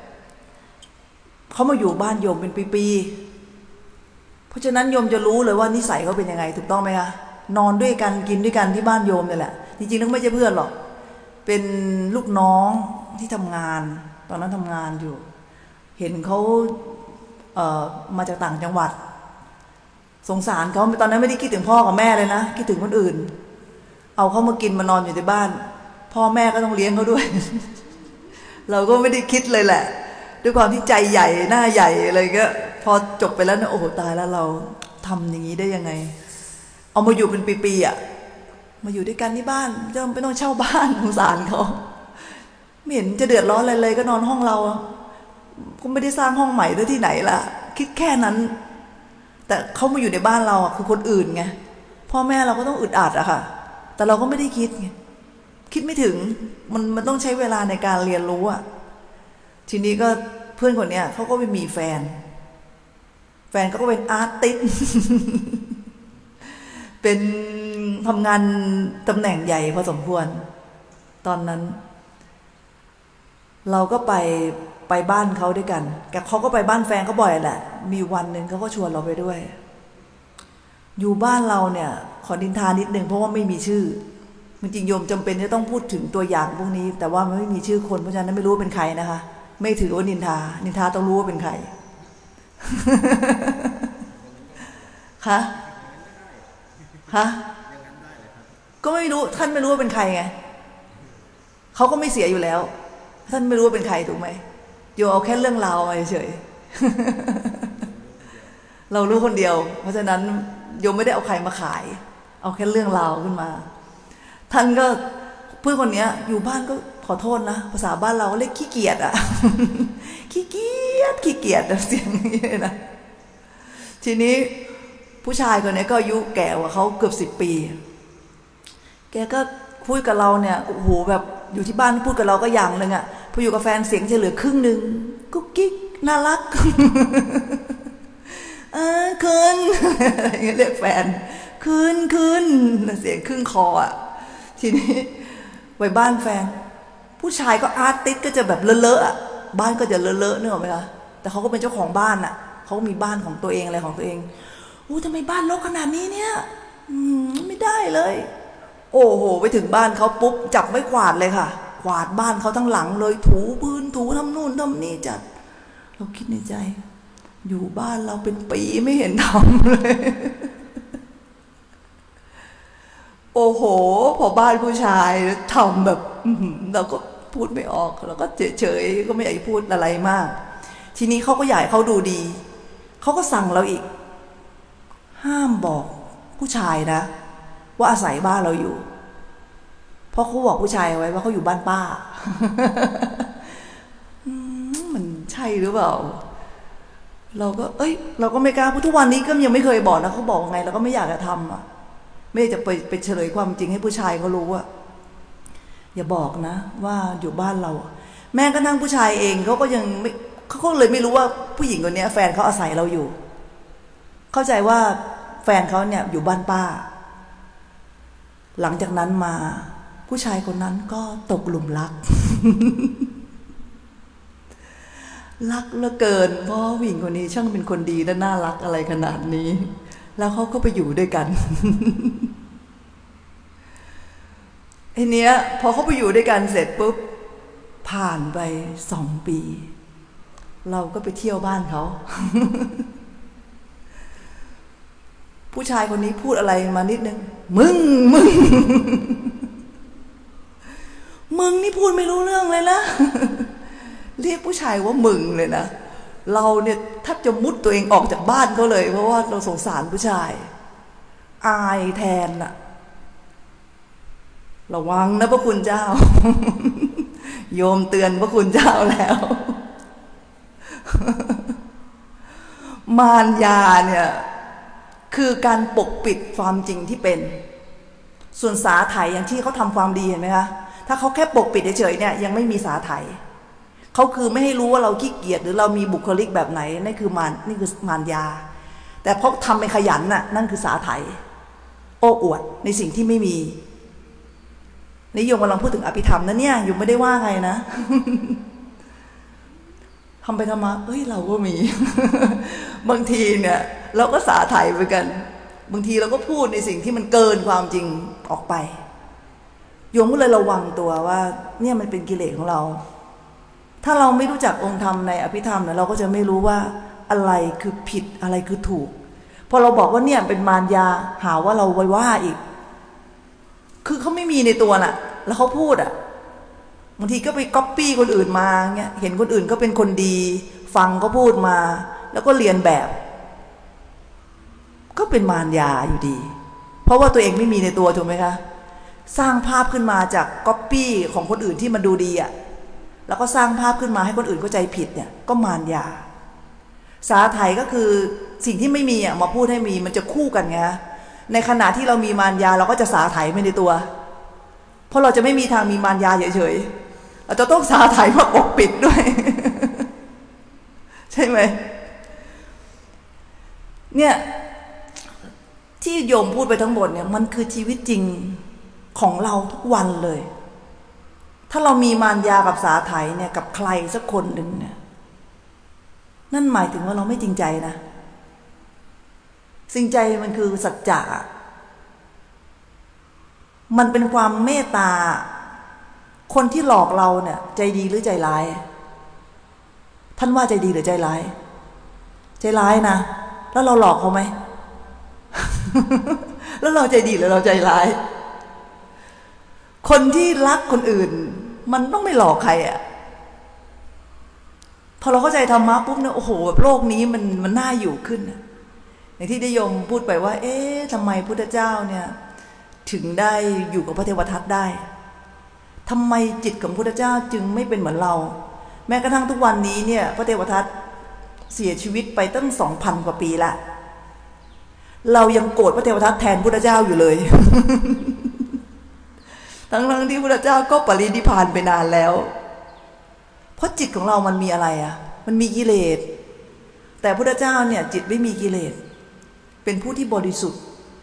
เขามาอยู่บ้านโยมเป็นปีๆเพราะฉะนั้นโยมจะรู้เลยว่านิสัยเขาเป็นยังไงถูกต้องไหมคะนอนด้วยกันกินด้วยกันที่บ้านโยมเนี่ยแหละจริงๆแล้วไม่ใช่เพื่อนหรอกเป็นลูกน้องที่ทำงานตอนนั้นทำงานอยู่เห็นเขามาจากต่างจังหวัดสงสารเขาตอนนั้นไม่ได้คิดถึงพ่อกับแม่เลยนะคิดถึงคนอื่นเอาเขามากินมานอนอยู่ในบ้านพ่อแม่ก็ต้องเลี้ยงเขาด้วย เราก็ไม่ได้คิดเลยแหละด้วยความที่ใจใหญ่หน้าใหญ่อะไรก็พอจบไปแล้วนะโอ้โหตายแล้วเราทำอย่างนี้ได้ยังไงเอามาอยู่เป็นปีๆอ่ะมาอยู่ด้วยกันที่บ้านจะไม่ต้องเช่าบ้านสงสารเขาไม่เห็นจะเดือดร้อนอะไรเลยก็นอนห้องเราก็ไม่ได้สร้างห้องใหม่ด้วยที่ไหนล่ะคิดแค่นั้นแต่เขามาอยู่ในบ้านเราคือคนอื่นไงพ่อแม่เราก็ต้องอึดอัดอะค่ะแต่เราก็ไม่ได้คิดไงคิดไม่ถึงมันต้องใช้เวลาในการเรียนรู้อะทีนี้ก็เพื่อนคนเนี้ยเขาก็ไปมีแฟนเขาก็เป็นอาร์ติสต์ เป็นทำงานตำแหน่งใหญ่พอสมควรตอนนั้นเราก็ไปบ้านเขาด้วยกันแต่เขาก็ไปบ้านแฟนเขาบ่อยแหละมีวันหนึ่งเขาก็ชวนเราไปด้วยอยู่บ้านเราเนี่ยขอนินทานิดนึงเพราะว่าไม่มีชื่อจริงๆโยมจำเป็นจะต้องพูดถึงตัวอย่างพวกนี้แต่ว่ามันไม่มีชื่อคนเพราะฉะนั้นไม่รู้ว่าเป็นใครนะคะไม่ถือว่านินทาต้องรู้ว่าเป็นใคร คะก็ไม่รู้ท่านไม่รู้ว่าเป็นใครไงเขาก็ไม่เสียอยู่แล้วท่านไม่รู้ว่าเป็นใครถูกไหมโยเอาแค่เรื่องราวมาเฉย เรารู้คนเดียวเพราะฉะนั้นโยไม่ได้เอาใครมาขายเอาแค่เรื่องราวขึ้นมาท่านก็เพื่อนคนนี้อยู่บ้านก็ขอโทษนะภาษาบ้านเราเรียกขี้เกียจอะ ขี้เกียจเสียงนี้นะทีนี้ผู้ชายคนนี้ก็อายุแก่กว่าเขาเกือบ10 ปีแกก็พูดกับเราเนี่ยโอ้โหแบบอยู่ที่บ้านพูดกับเราก็อย่างหนึ่งอะพออยู่กับแฟนเสียงจะเหลือครึ่งหนึ่งกุ๊กกิ๊กน่ารักคืนเรียกแฟนคืนเสียงครึ่งคออะทีนี้ไปบ้านแฟนผู้ชายก็อาร์ติสก็จะแบบเลอะๆอะบ้านก็จะเลอะๆนึกออกไหมคะแต่เขาก็เป็นเจ้าของบ้านอะเขามีบ้านของตัวเองอะไรของตัวเองทำไมบ้านรกขนาดนี้เนี่ยไม่ได้เลยโอ้โหไปถึงบ้านเขาปุ๊บจับไม้กวาดเลยค่ะกวาดบ้านเขาทั้งหลังเลยถูพื้นถูทำนู่นทำนี่จัดเราคิดในใจอยู่บ้านเราเป็นปีไม่เห็นทำเลยโอ้โหพอบ้านผู้ชายทำแบบเราก็พูดไม่ออกเราก็เฉยๆก็ไม่อยากพูดอะไรมากทีนี้เขาก็อยากเขาดูดีเขาก็สั่งเราอีกห้ามบอกผู้ชายนะว่าอาศัยบ้านเราอยู่เพราะเขาบอกผู้ชายไว้ว่าเขาอยู่บ้านป้า มันใช่หรือเปล่าเราก็เราก็ไม่กล้าพูดทุกวันนี้ก็ยังไม่เคยบอกนะเขาบอกไงเราก็ไม่อยากจะทำอ่ะไม่จะไปเฉลยความจริงให้ผู้ชายเขารู้ว่าอย่าบอกนะว่าอยู่บ้านเราแม้กระทั่งผู้ชายเองเขาก็ยังไม่เขาก็เลยไม่รู้ว่าผู้หญิงคนนี้แฟนเขาอาศัยเราอยู่เข้าใจว่าแฟนเขาเนี่ยอยู่บ้านป้าหลังจากนั้นมาผู้ชายคนนั้นก็ตกหลุมรัก รักเหลือเกินเพราะผู้หญิงคนนี้ช่างเป็นคนดีและน่ารักอะไรขนาดนี้แล้วเขาก็ไปอยู่ด้วยกัน ไอ้เนี้ยพอเขาไปอยู่ด้วยกันเสร็จปุ๊บผ่านไป2 ปีเราก็ไปเที่ยวบ้านเขา ผู้ชายคนนี้พูดอะไรมานิดนึงมึง มึงนี่พูดไม่รู้เรื่องเลยนะ เรียกผู้ชายว่ามึงเลยนะเราเนี่ยแทบจะมุดตัวเองออกจากบ้านเขาเลยเพราะว่าเราสงสารผู้ชายอายแทนน่ะระวังนะพระคุณเจ้า โยมเตือนพระคุณเจ้าแล้ว มารยาเนี่ยคือการปกปิดความจริงที่เป็นส่วนสาไถอย่างที่เขาทำความดีเห็นไหมคะถ้าเขาแค่ปกปิดเฉยๆเนี่ยยังไม่มีสาไถเขาคือไม่ให้รู้ว่าเราขี้เกียจหรือเรามีบุคลิกแบบไหนนี่คือมารยาแต่พอทำเป็นขยันน่ะนั่นคือสาไถโอ้อวดในสิ่งที่ไม่มีนี่โยมกำลังพูดถึงอภิธรรมนะเนี่ยโยมไม่ได้ว่าไงนะ ทำไปทำมาเราก็มี บางทีเนี่ยเราก็สาไถไปกันบางทีเราก็พูดในสิ่งที่มันเกินความจริงออกไปโยมก็เลยระวังตัวว่าเนี่ยมันเป็นกิเลสของเราถ้าเราไม่รู้จักองค์ธรรมในอภิธรรมเนี่ยเราก็จะไม่รู้ว่าอะไรคือผิดอะไรคือถูกพอเราบอกว่าเนี่ยเป็นมารยาหาว่าเราไว้ว่าอีกคือเขาไม่มีในตัวน่ะแล้วเขาพูดอ่ะบางทีก็ไปก๊อปปี้คนอื่นมาเงี้ยเห็นคนอื่นก็เป็นคนดีฟังก็พูดมาแล้วก็เรียนแบบก็เป็นมารยาอยู่ดีเพราะว่าตัวเองไม่มีในตัวถูกไหมคะสร้างภาพขึ้นมาจากก๊อปปี้ของคนอื่นที่มันดูดีอ่ะแล้วก็สร้างภาพขึ้นมาให้คนอื่นเข้าใจผิดเนี่ยก็มารยาสาไถก็คือสิ่งที่ไม่มีอ่ะมาพูดให้มีมันจะคู่กันไงในขณะที่เรามีมารยาเราก็จะสาไถไปในตัวเพราะเราจะไม่มีทางมีมารยาเฉยๆเราจะต้องสาไถมาปกปิดด้วย ใช่ไหมเนี่ยที่โยมพูดไปทั้งหมดเนี่ยมันคือชีวิตจริงของเราทุกวันเลยถ้าเรามีมารยากับสาไถเนี่ยกับใครสักคนหนึ่งเนี่ยนั่นหมายถึงว่าเราไม่จริงใจนะจริงใจมันคือสัจจะมันเป็นความเมตตาคนที่หลอกเราเนี่ยใจดีหรือใจร้ายท่านว่าใจดีหรือใจร้ายใจร้ายนะแล้วเราหลอกเขาไหม แล้วเราใจดีหรือเราใจร้ายคนที่รักคนอื่นมันต้องไม่หลอกใครอ่ะพอเราเข้าใจธรรมะปุ๊บเนี่ยโอ้โหโลกนี้มันน่าอยู่ขึ้นอย่างที่ได้ยมพูดไปว่าเอ๊ะทำไมพุทธเจ้าเนี่ยถึงได้อยู่กับพระเทวทัตได้ทำไมจิตของพุทธเจ้าจึงไม่เป็นเหมือนเราแม้กระทั่งทุกวันนี้เนี่ยพระเทวทัตเสียชีวิตไปตั้ง 2,000 กว่าปีละเรายังโกรธพระเทวทัตแทนพุทธเจ้าอยู่เลย ทั้งที่พุทธเจ้าก็ปรินิพพานไปนานแล้วเพราะจิตของเรามันมีอะไรอ่ะมันมีกิเลสแต่พุทธเจ้าเนี่ยจิตไม่มีกิเลสเป็นผู้ที่บริสุทธิ์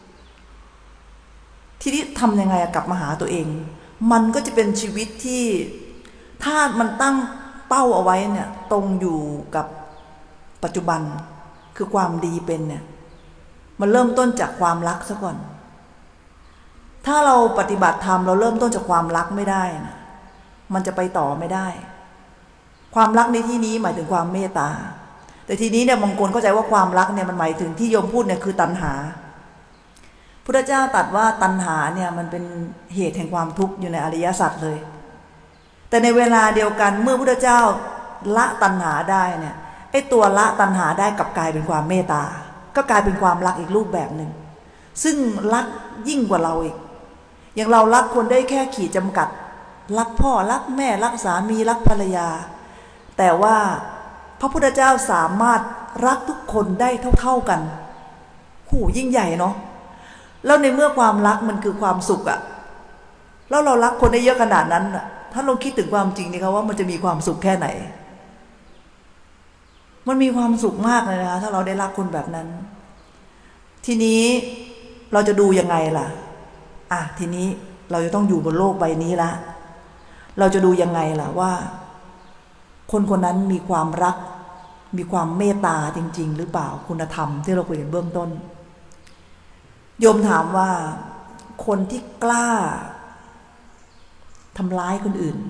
ทีนี้ทำยังไงกลับมาหาตัวเองมันก็จะเป็นชีวิตที่ถ้ามันตั้งเป้าเอาไว้เนี่ยตรงอยู่กับปัจจุบันคือความดีเป็นเนี่ยมันเริ่มต้นจากความรักซะก่อนถ้าเราปฏิบัติธรรมเราเริ่มต้นจากความรักไม่ได้นะมันจะไปต่อไม่ได้ความรักในที่นี้หมายถึงความเมตตาแต่ทีนี้เนี่ยบางคนเข้าใจว่าความรักเนี่ยมันหมายถึงที่โยมพูดเนี่ยคือตัณหาพุทธเจ้าตรัสว่าตัณหาเนี่ยมันเป็นเหตุแห่งความทุกข์อยู่ในอริยสัจเลยแต่ในเวลาเดียวกันเมื่อพุทธเจ้าละตัณหาได้เนี่ยไอ้ตัวละตัณหาได้กลับกลายเป็นความเมตตาก็กลายเป็นความรักอีกรูปแบบหนึ่งซึ่งรักยิ่งกว่าเราอีกอย่างเรารักคนได้แค่ขีดจำกัดรักพ่อรักแม่รักสามีรักภรรยาแต่ว่าพระพุทธเจ้าสามารถรักทุกคนได้เท่าๆกันหูยิ่งใหญ่เนาะแล้วในเมื่อความรักมันคือความสุขอะแล้วเรารักคนได้เยอะขนาดนั้นอะถ้าเราคิดถึงความจริงนี่ครับว่ามันจะมีความสุขแค่ไหนมันมีความสุขมากเลยนะคะถ้าเราได้รักคนแบบนั้นทีนี้เราจะดูยังไงล่ะทีนี้เราจะต้องอยู่บนโลกใบนี้ละเราจะดูยังไงล่ะว่าคนคนนั้นมีความรักมีความเมตตาจริงๆหรือเปล่าคุณธรรมที่เราคุยกันเบื้องต้นโยมถามว่าคนที่กล้าทำร้ายคนอื่น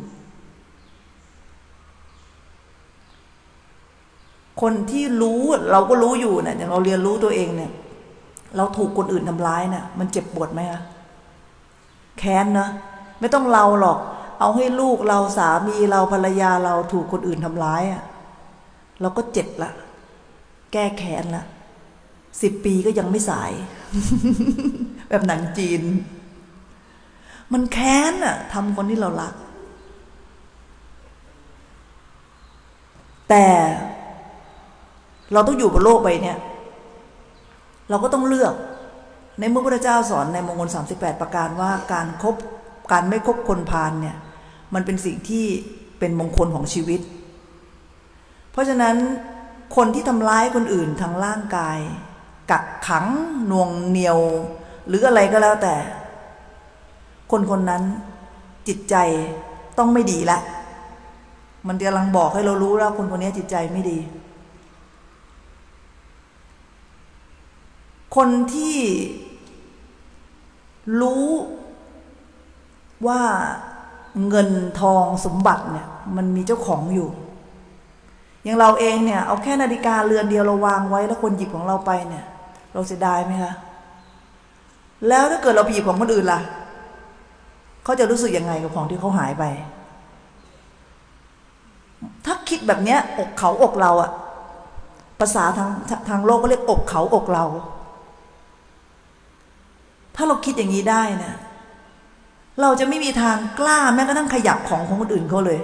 คนที่รู้เราก็รู้อยู่เนี่ยอย่างเราเรียนรู้ตัวเองเนี่ยเราถูกคนอื่นทำร้ายเนี่ยมันเจ็บปวดไหมคะแค้นนะไม่ต้องเราหรอกเอาให้ลูกเราสามีเราภรรยาเราถูกคนอื่นทำร้ายเราก็เจ็บละแก้แค้นละ10 ปีก็ยังไม่สาย แบบหนังจีนมันแค้นทำคนที่เรารักแต่เราต้องอยู่บนโลกใบนี้เราก็ต้องเลือกในเมื่อพระพุทธเจ้าสอนในมงคล38ประการว่าการไม่คบคนพาลเนี่ยมันเป็นสิ่งที่เป็นมงคลของชีวิตเพราะฉะนั้นคนที่ทำร้ายคนอื่นทางร่างกายกักขังหน่วงเหนี่ยวหรืออะไรก็แล้วแต่คนคนนั้นจิตใจต้องไม่ดีละมันกำลังบอกให้เรารู้แล้วคนคนนี้จิตใจไม่ดีคนที่รู้ว่าเงินทองสมบัติเนี่ยมันมีเจ้าของอยู่อย่างเราเองเนี่ยเอาแค่นาฬิกาเรือนเดียวเราวางไว้แล้วคนหยิบของเราไปเนี่ยเราเสียดายไหมคะแล้วถ้าเกิดเราไปหยิบของคนอื่นล่ะเขาจะรู้สึกยังไงกับของที่เขาหายไปถ้าคิดแบบเนี้ยอกเขาอกเราอะภาษาทางโลกก็เรียกอกเขาอกเราถ้าเราคิดอย่างนี้ได้เนี่ยเราจะไม่มีทางกล้าแม้กระทั่งขยับของคนอื่นเขาเลย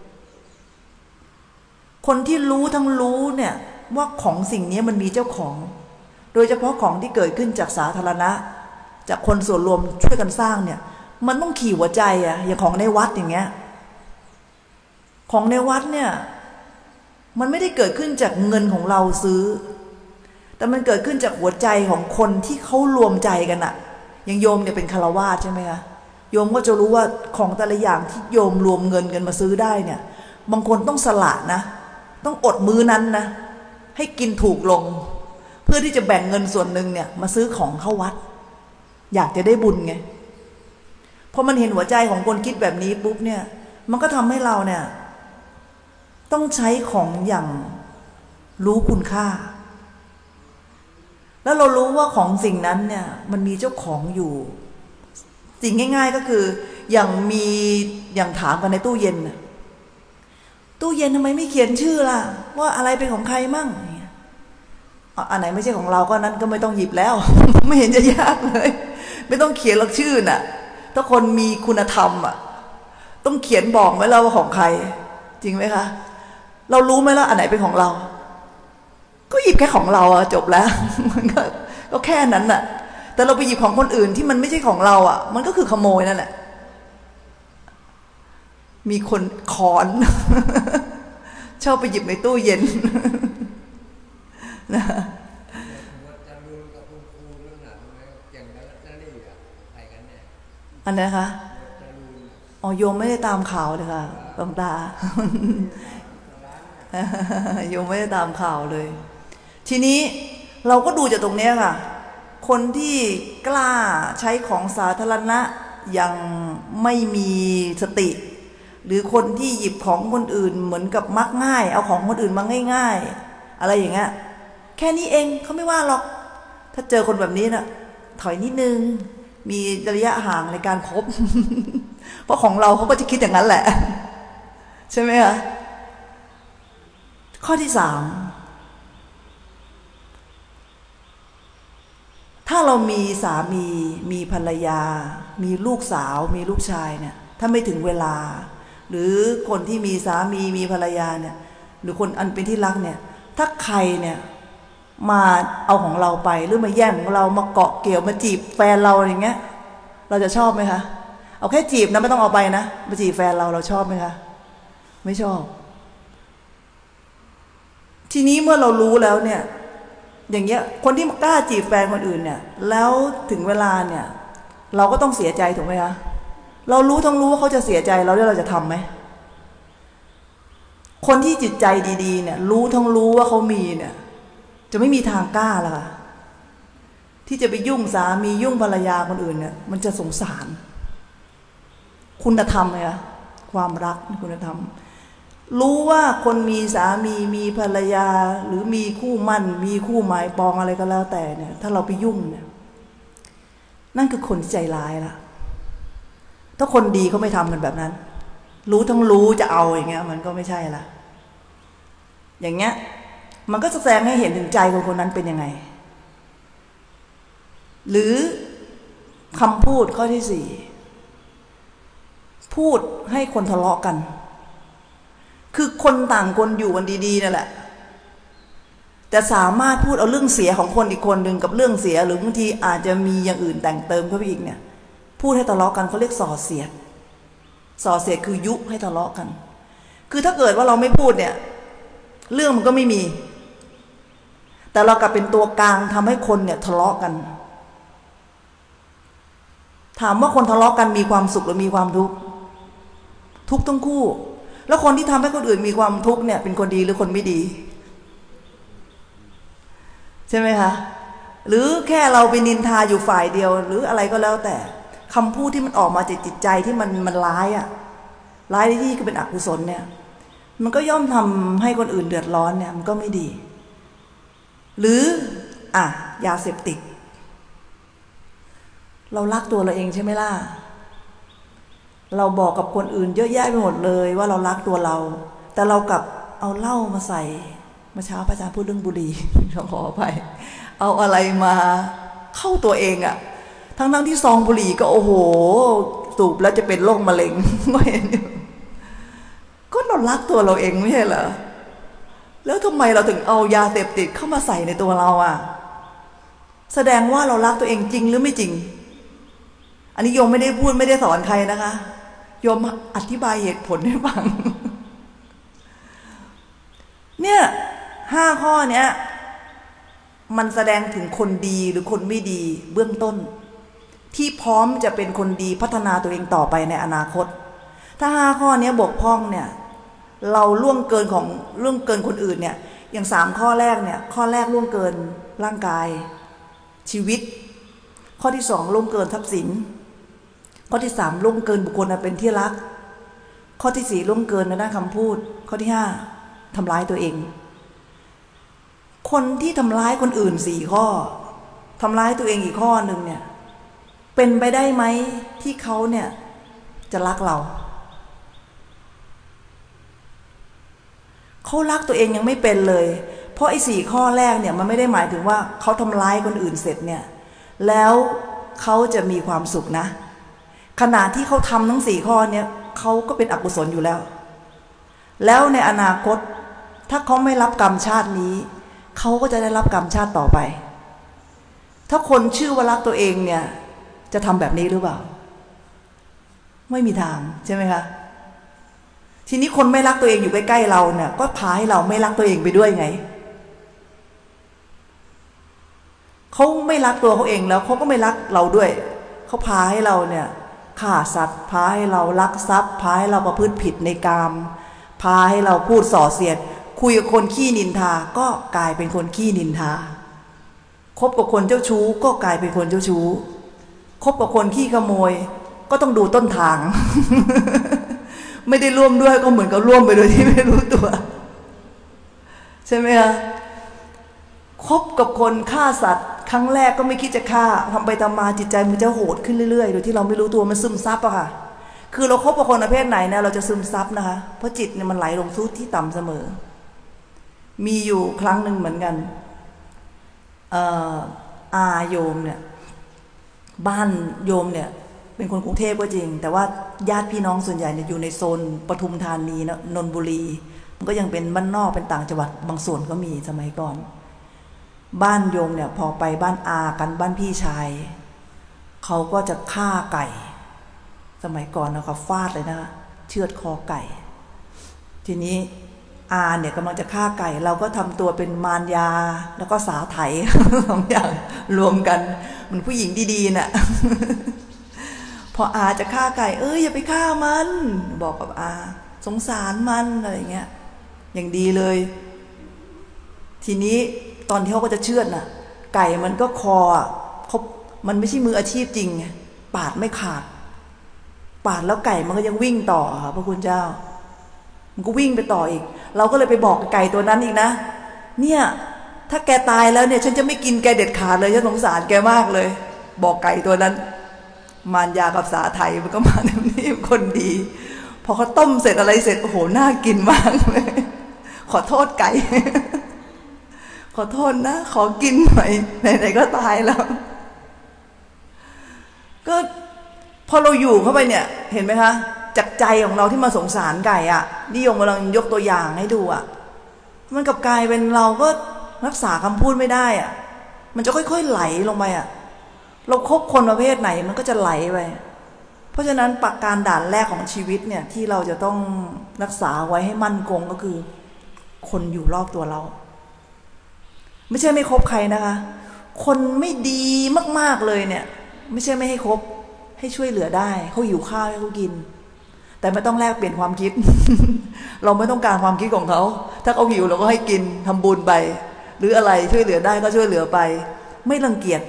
คนที่รู้ทั้งรู้เนี่ยว่าของสิ่งนี้มันมีเจ้าของโดยเฉพาะของที่เกิดขึ้นจากสาธารณะจากคนส่วนรวมช่วยกันสร้างเนี่ยมันต้องขี่หัวใจอย่างของในวัดอย่างเงี้ยของในวัดเนี่ยมันไม่ได้เกิดขึ้นจากเงินของเราซื้อแต่มันเกิดขึ้นจากหัวใจของคนที่เขารวมใจกันอย่างโยมเนี่ยเป็นฆราวาสใช่ไหมคะโยมก็จะรู้ว่าของแต่ละอย่างที่โยมรวมเงินกันมาซื้อได้เนี่ยบางคนต้องสละนะต้องอดมื้อนั้นนะให้กินถูกลงเพื่อที่จะแบ่งเงินส่วนหนึ่งเนี่ยมาซื้อของเข้าวัดอยากจะได้บุญไงพอมันเห็นหัวใจของคนคิดแบบนี้ปุ๊บเนี่ยมันก็ทำให้เราเนี่ยต้องใช้ของอย่างรู้คุณค่าแล้วเรารู้ว่าของสิ่งนั้นเนี่ยมันมีเจ้าของอยู่สิ่งง่ายๆก็คืออย่างถามกันในตู้เย็นตู้เย็นทำไมไม่เขียนชื่อล่ะว่าอะไรเป็นของใครมั่งอันไหนไม่ใช่ของเราก็นั้นก็ไม่ต้องหยิบแล้ว ไม่เห็นจะยากเลยไม่ต้องเขียนหรอกชื่อน่ะถ้าคนมีคุณธรรมอ่ะต้องเขียนบอกไว้แล้วว่าของใครจริงไหมคะเรารู้ไหมล่ะอันไหนเป็นของเราก็หยิบแค่ของเราอะจบแล้วมันก็แค่นั้นน่ะแต่เราไปหยิบของคนอื่นที่มันไม่ใช่ของเราอ่ะมันก็คือขโมยนั่นแหละมีคนขอนชอบไปหยิบในตู้เย็นนะอันไหนคะอ๋อโยมไม่ได้ตามข่าวเลยค่ะหลวงตาโยมไม่ได้ตามข่าวเลยทีนี้เราก็ดูจากตรงนี้ค่ะคนที่กล้าใช้ของสาธารณะยังไม่มีสติหรือคนที่หยิบของคนอื่นเหมือนกับมักง่ายเอาของคนอื่นมาง่ายๆอะไรอย่างเงี้ยแค่นี้เองเขาไม่ว่าหรอกถ้าเจอคนแบบนี้นะถอยนิดนึงมีระยะห่างในการคบ เพราะของเราเขาก็จะคิดอย่างนั้นแหละใช่ไหมคะข้อที่3ถ้าเรามีสามีมีภรรยามีลูกสาวมีลูกชายเนี่ยถ้าไม่ถึงเวลาหรือคนที่มีสามีมีภรรยาเนี่ยหรือคนอันเป็นที่รักเนี่ยถ้าใครเนี่ยมาเอาของเราไปหรือมาแย่งของเรามาเกาะเกี่ยวมาจีบแฟนเราอย่างเงี้ยเราจะชอบไหมคะเอาแค่จีบนะไม่ต้องเอาไปนะมาจีบแฟนเราชอบไหมคะไม่ชอบทีนี้เมื่อเรารู้แล้วเนี่ยอย่างเงี้ยคนที่กล้าจีบแฟนคนอื่นเนี่ยแล้วถึงเวลาเนี่ยเราก็ต้องเสียใจถูกไหมคะเรารู้ทั้งรู้ว่าเขาจะเสียใจเราจะทำไหมคนที่จิตใจดีๆเนี่ยรู้ทั้งรู้ว่าเขามีเนี่ยจะไม่มีทางกล้าละค่ะที่จะไปยุ่งสามียุ่งภรรยาคนอื่นเนี่ยมันจะสงสารคุณธรรมเลยค่ะความรักคุณธรรมรู้ว่าคนมีสามีมีภรรยาหรือมีคู่มั่นมีคู่หมายปองอะไรก็แล้วแต่เนี่ยถ้าเราไปยุ่งเนี่ยนั่นคือคนใจร้ายละถ้าคนดีเขาไม่ทำกันแบบนั้นรู้ทั้งรู้จะเอาอย่างเงี้ยมันก็ไม่ใช่ละอย่างเงี้ยมันก็แสดงให้เห็นถึงใจของคนนั้นเป็นยังไงหรือคำพูดข้อที่4พูดให้คนทะเลาะกันคือคนต่างคนอยู่กันดีๆนั่นแหละแต่สามารถพูดเอาเรื่องเสียของคนอีกคนหนึ่งกับเรื่องเสียหรือบางทีอาจจะมีอย่างอื่นแต่งเติมเข้าไปอีกเนี่ยพูดให้ทะเลาะกันเขาเรียกส่อเสียดคือยุให้ทะเลาะกันคือถ้าเกิดว่าเราไม่พูดเนี่ยเรื่องมันก็ไม่มีแต่เรากลับเป็นตัวกลางทำให้คนเนี่ยทะเลาะกันถามว่าคนทะเลาะกันมีความสุขหรือมีความทุกข์ทุกข์ทั้งคู่แล้วคนที่ทำให้คนอื่นมีความทุกข์เนี่ยเป็นคนดีหรือคนไม่ดีใช่ไหมคะหรือแค่เราไปนินทาอยู่ฝ่ายเดียวหรืออะไรก็แล้วแต่คำพูดที่มันออกมาจากจิตใจที่มันร้ายร้ายที่ก็เป็นอกุศลเนี่ยมันก็ย่อมทำให้คนอื่นเดือดร้อนเนี่ยมันก็ไม่ดีหรือยาเสพติดเรารักตัวเราเองใช่ไหมล่ะเราบอกกับคนอื่นเยอะแยะไปหมดเลยว่าเรารักตัวเราแต่เรากลับเอาเหล้ามาใส่เมื่อเช้าพระอาจารย์พูดเรื่องบุหรี่ขออภัยเอาอะไรมาเข้าตัวเองทั้งที่ซองบุหรี่ก็โอ้โหสูบแล้วจะเป็นโรคมะเร็งไม่เห็นก็เรารักตัวเราเองไม่ใช่เหรอแล้วทำไมเราถึงเอายาเสพติดเข้ามาใส่ในตัวเราแสดงว่าเรารักตัวเองจริงหรือไม่จริงอันนี้โยมไม่ได้พูดไม่ได้สอนใครนะคะโยมอธิบายเหตุผลให้ฟังเนี่ย5 ข้อเนี้ยมันแสดงถึงคนดีหรือคนไม่ดีเบื้องต้นที่พร้อมจะเป็นคนดีพัฒนาตัวเองต่อไปในอนาคตถ้า5ข้อนี้บกพร่องเนี่ยเราล่วงเกินคนอื่นเนี่ยอย่าง3ข้อแรกเนี่ยข้อแรกล่วงเกินร่างกายชีวิตข้อที่2ล่วงเกินทรัพย์สินข้อที่3ล่วงเกินบุคคลเป็นที่รักข้อที่4ล่วงเกินในด้านคำพูดข้อที่5ทำร้ายตัวเองคนที่ทำร้ายคนอื่น4ข้อทำร้ายตัวเองอีกข้อหนึ่งเนี่ยเป็นไปได้ไหมที่เขาเนี่ยจะรักเราเขารักตัวเองยังไม่เป็นเลยเพราะไอ้4ข้อแรกเนี่ยมันไม่ได้หมายถึงว่าเขาทำร้ายคนอื่นเสร็จเนี่ยแล้วเขาจะมีความสุขนะขณะที่เขาทำทั้ง4ข้อเนี่ยเขาก็เป็นอกุศลอยู่แล้วในอนาคตถ้าเขาไม่รับกรรมชาตินี้เขาก็จะได้รับกรรมชาติต่อไปถ้าคนชื่อว่ารักตัวเองเนี่ยจะทำแบบนี้หรือเปล่าไม่มีทางใช่ไหมคะทีนี้คนไม่รักตัวเองอยู่ใกล้ๆเราเนี่ยก็พาให้เราไม่รักตัวเองไปด้วยไงเขาไม่รักตัวเขาเองแล้วเขาก็ไม่รักเราด้วยเขาพาให้เราเนี่ยฆ่าสัตว์พาให้เราลักทรัพย์พาให้เราประพฤติผิดในกามพาให้เราพูดส่อเสียดคุยกับคนขี้นินทาก็กลายเป็นคนขี้นินทาคบกับคนเจ้าชู้ก็กลายเป็นคนเจ้าชู้คบกับคนขี้ขโมยก็ต้องดูต้นทาง ไม่ได้ร่วมด้วยก็เหมือนกับร่วมไปโดยที่ไม่รู้ตัวใช่ไหมคะคบกับคนฆ่าสัตว์ครั้งแรกก็ไม่คิดจะฆ่าทำไปทำมาจิตใจมันจะโหดขึ้นเรื่อยๆโดยที่เราไม่รู้ตัวมันซึมซับอะค่ะคือเราคบกับคนประเภทไหนเนี่ยเราจะซึมซับนะคะเพราะจิตเนี่ยมันไหลลงสู่ที่ต่ำเสมอมีอยู่ครั้งหนึ่งเหมือนกันโยมเนี่ยบ้านโยมเนี่ยเป็นคนกรุงเทพก็จริงแต่ว่าญาติพี่น้องส่วนใหญ่เนี่ยอยู่ในโซนปทุมธานีนะนนทบุรีมันก็ยังเป็นบ้านนอกเป็นต่างจังหวัดบางส่วนก็มีสมัยก่อนบ้านโยมเนี่ยพอไปบ้านอากันบ้านพี่ชายเขาก็จะฆ่าไก่สมัยก่อนนะเขาฟาดเลยนะเชือดคอไก่ทีนี้อาเนี่ยกำลังจะฆ่าไก่เราก็ทำตัวเป็นมารยาแล้วก็สาไถ สองอย่างรวมกันเหมือนผู้หญิงดีๆน่ะ พออาจะฆ่าไก่อย่าไปฆ่ามันบอกกับอาสงสารมันอะไรอย่างเงี้ยอย่างดีเลยทีนี้ตอนที่เขาก็จะเชือดน่ะไก่มันก็คอเขามันไม่ใช่มืออาชีพจริงไงปาดไม่ขาดปาดแล้วไก่มันก็ยังวิ่งต่อค่ะพระคุณเจ้ามันก็วิ่งไปต่ออีกเราก็เลยไปบอกไก่ตัวนั้นอีกนะเนี่ยถ้าแกตายแล้วเนี่ยฉันจะไม่กินแกเด็ดขาดเลยฉันสงสารแกมากเลยบอกไก่ตัวนั้นมารยากับสาไทยมันก็มาแบบนี้คนดีพอเขาต้มเสร็จอะไรเสร็จโอ้โหน่ากินมากเลยขอโทษไก่ ขอโทษนะขอกินหน่อยไหนๆก็ตายแล้วก็พอเราอยู่เข้าไปเนี่ยเห็นไหมคะจากใจของเราที่มาสงสารไก่อ่ะนิยมกำลังยกตัวอย่างให้ดูอ่ะมันกับกลายเป็นเราก็รักษาคำพูดไม่ได้อ่ะมันจะค่อยๆไหลลงไปอ่ะเราคบคนประเภทไหนมันก็จะไหลไปเพราะฉะนั้นประการด่านแรกของชีวิตเนี่ยที่เราจะต้องรักษาไว้ให้มั่นคงก็คือคนอยู่รอบตัวเราไม่ใช่ไม่คบใครนะคะคนไม่ดีมากๆเลยเนี่ยไม่ใช่ไม่ให้คบให้ช่วยเหลือได้เขาหิวข้าวให้เขากินแต่ไม่ต้องแลกเปลี่ยนความคิด เราไม่ต้องการความคิดของเขาถ้าเขาหิวเราก็ให้กินทำบุญไปหรืออะไรช่วยเหลือได้ก็ช่วยเหลือไปไม่รังเกียจ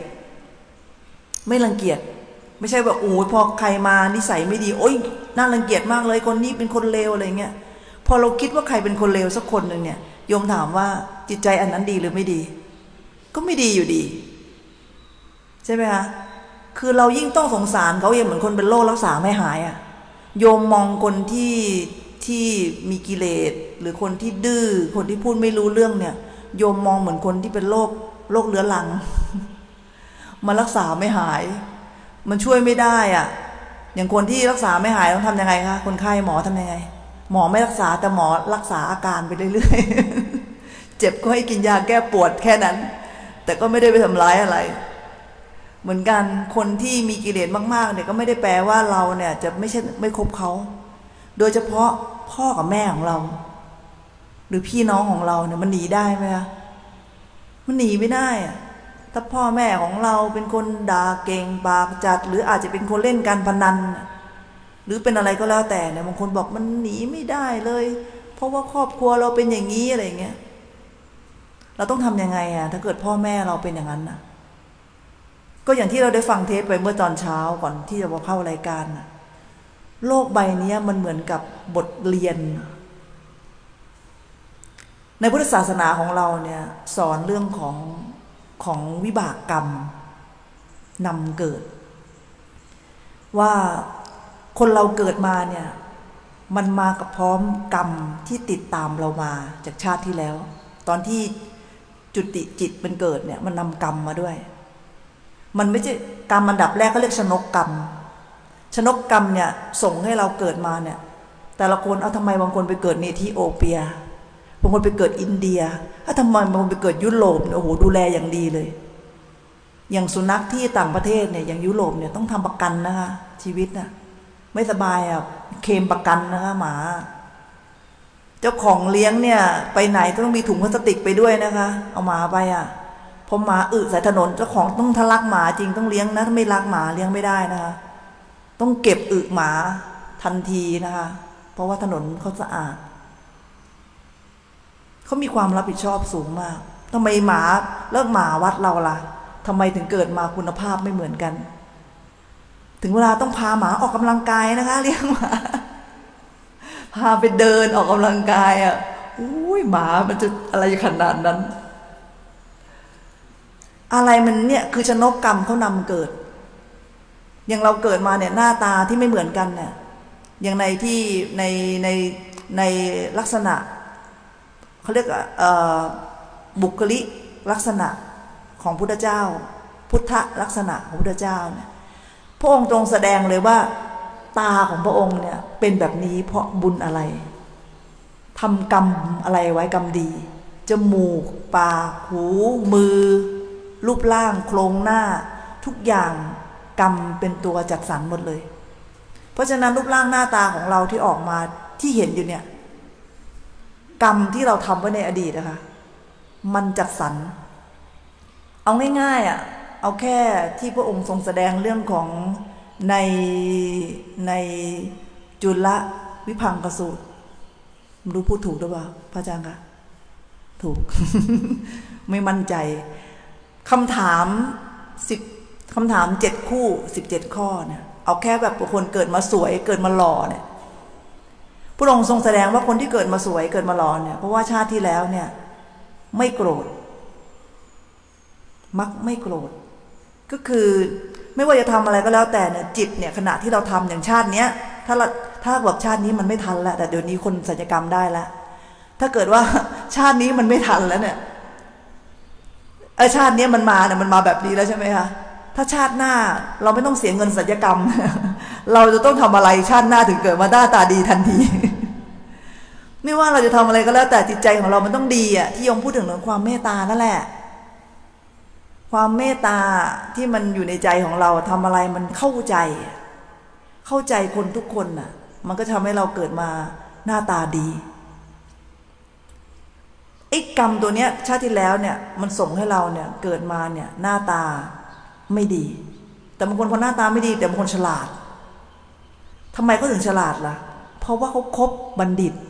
ไม่ใช่ว่าโอ้พอใครมานิสัยไม่ดีโอ๊ยน่ารังเกียจมากเลยคนนี้เป็นคนเลวอะไรเงี้ยพอเราคิดว่าใครเป็นคนเลวสักคนหนึ่งเนี่ยโยมถามว่าจิตใจอันนั้นดีหรือไม่ดีก็ไม่ดีอยู่ดีใช่ไหมคะคือเรายิ่งต้องสงสารเขาอย่างเหมือนคนเป็นโรครักษาไม่หายอ่ะโยมมองคนที่มีกิเลสหรือคนที่ดื้อคนที่พูดไม่รู้เรื่องเนี่ยโยมมองเหมือนคนที่เป็นโรคเรื้อรังมันรักษาไม่หายมันช่วยไม่ได้อ่ะอย่างคนที่รักษาไม่หายต้องทำยังไงคะคนไข้หมอทำยังไงหมอไม่รักษาแต่หมอรักษาอาการไปเรื่อยๆ เจ็บก็ให้กินยาแก้ปวดแค่นั้นแต่ก็ไม่ได้ไปทำร้ายอะไรเหมือนกันคนที่มีกิเลสมากๆเนี่ยก็ไม่ได้แปลว่าเราเนี่ยจะไม่คบเขาโดยเฉพาะพ่อกับแม่ของเราหรือพี่น้องของเราเนี่ยมันหนีได้ไหมคะมันหนีไม่ได้ถ้าพ่อแม่ของเราเป็นคนด่าเก่งปากจัดหรืออาจจะเป็นคนเล่นการพนันหรือเป็นอะไรก็แล้วแต่เนี่ยบางคนบอกมันหนีไม่ได้เลยเพราะว่าครอบครัวเราเป็นอย่างนี้อะไรเงี้ยเราต้องทำยังไงอ่ะถ้าเกิดพ่อแม่เราเป็นอย่างนั้นน่ะก็อย่างที่เราได้ฟังเทปไปเมื่อตอนเช้าก่อนที่จะมาเข้ารายการน่ะโลกใบนี้มันเหมือนกับบทเรียนในพุทธศาสนาของเราเนี่ยสอนเรื่องของวิบากกรรมนำเกิดว่าคนเราเกิดมาเนี่ยมันมากับพร้อมกรรมที่ติดตามเรามาจากชาติที่แล้วตอนที่จุติจิตมันเกิดเนี่ยมันนำกรรมมาด้วยมันไม่ใช่กรรมอันดับแรกเขาเรียกชนกกรรมชนกกรรมเนี่ยส่งให้เราเกิดมาเนี่ยแต่ละคนเอาทำไมบางคนไปเกิดในเอธิโอเปียบางคนไปเกิดอินเดียถ้าทำไมบางคนไปเกิดยุโรปโอ้โหดูแลอย่างดีเลยอย่างสุนัขที่ต่างประเทศเนี่ยอย่างยุโรปเนี่ยต้องทำประกันนะคะชีวิตน่ะไม่สบายอ่ะเคลมประกันนะคะหมาเจ้าของเลี้ยงเนี่ยไปไหนต้องมีถุงพลาสติกไปด้วยนะคะเอาหมาไปอ่ะพอหมาอึใส่ถนนเจ้าของต้องทะลักหมาจริงต้องเลี้ยงนะถ้าไม่รักหมาเลี้ยงไม่ได้นะคะต้องเก็บอึหมาทันทีนะคะเพราะว่าถนนเขาสะอาดเขามีความรับผิดชอบสูงมากทำไมหมาเลิกหมาวัดเราล่ะทำไมถึงเกิดมาคุณภาพไม่เหมือนกันถึงเวลาต้องพาหมาออกกำลังกายนะคะเลี้ยงหมาพาไปเดินออกกำลังกายอ่ะอุ้ยหมามันจะอะไรขนาดนั้นอะไรมันเนี่ยคือชนกกรรมเขานำเกิดอย่างเราเกิดมาเนี่ยหน้าตาที่ไม่เหมือนกันเนี่ยอย่างในที่ในลักษณะเขาเรียกบุคลิกลักษณะของพุทธเจ้าพุทธลักษณะของพุทธเจ้าเนี่ยพระองค์ทรงแสดงเลยว่าตาของพระองค์เนี่ยเป็นแบบนี้เพราะบุญอะไรทำกรรมอะไรไว้กรรมดีจมูกปากหูมือรูปร่างโครงหน้าทุกอย่างกรรมเป็นตัวจัดสรรหมดเลยเพราะฉะนั้นรูปร่างหน้าตาของเราที่ออกมาที่เห็นอยู่เนี่ยกรรมที่เราทำไว้ในอดีตนะคะมันจัดสรรเอาง่ายๆอ่ะเอาแค่ที่พระองค์ทรงแสดงเรื่องของในจุลวิภังคสูตรรู้พูดถูกหรือเปล่าพระอาจารย์คะถูก ไม่มั่นใจคำถาม7 คู่17 ข้อเนี่ยเอาแค่แบบคนเกิดมาสวยเกิดมาหล่อเนี่ยพระองค์ทรงแสดงว่าคนที่เกิดมาสวยเกิดมาหล่อเนี่ยเพราะว่าชาติที่แล้วเนี่ยไม่โกรธมักไม่โกรธก็คือไม่ว่าจะทำอะไรก็แล้วแต่เนี่ยจิตเนี่ยขณะที่เราทำอย่างชาติเนี้ยถ้าแบบชาตินี้มันไม่ทันแล้วแต่เดี๋ยวนี้คนศัลยกรรมได้แล้วถ้าเกิดว่าชาตินี้มันไม่ทันแล้วเนี่ยชาตินี้มันมาแบบนี้แล้วใช่ไหมคะถ้าชาติหน้าเราไม่ต้องเสียเงินศัลยกรรม เราจะต้องทำอะไรชาติหน้าถึงเกิดมาหน้าตาดีทันที ไม่ว่าเราจะทำอะไรก็แล้วแต่จิตใจของเรามันต้องดีอ่ะที่โยมพูดถึงเรื่องความเมตตานั่นแหละความเมตตาที่มันอยู่ในใจของเราทำอะไรมันเข้าใจคนทุกคนน่ะมันก็ทำให้เราเกิดมาหน้าตาดีไอ้กรรมตัวเนี้ยชาติที่แล้วเนี่ยมันส่งให้เราเนี่ยเกิดมาเนี่ยหน้าตาไม่ดีแต่บางคนหน้าตาไม่ดีแต่บางคนฉลาดทำไมเขาถึงฉลาดล่ะเพราะว่าเขาคบบัณฑิต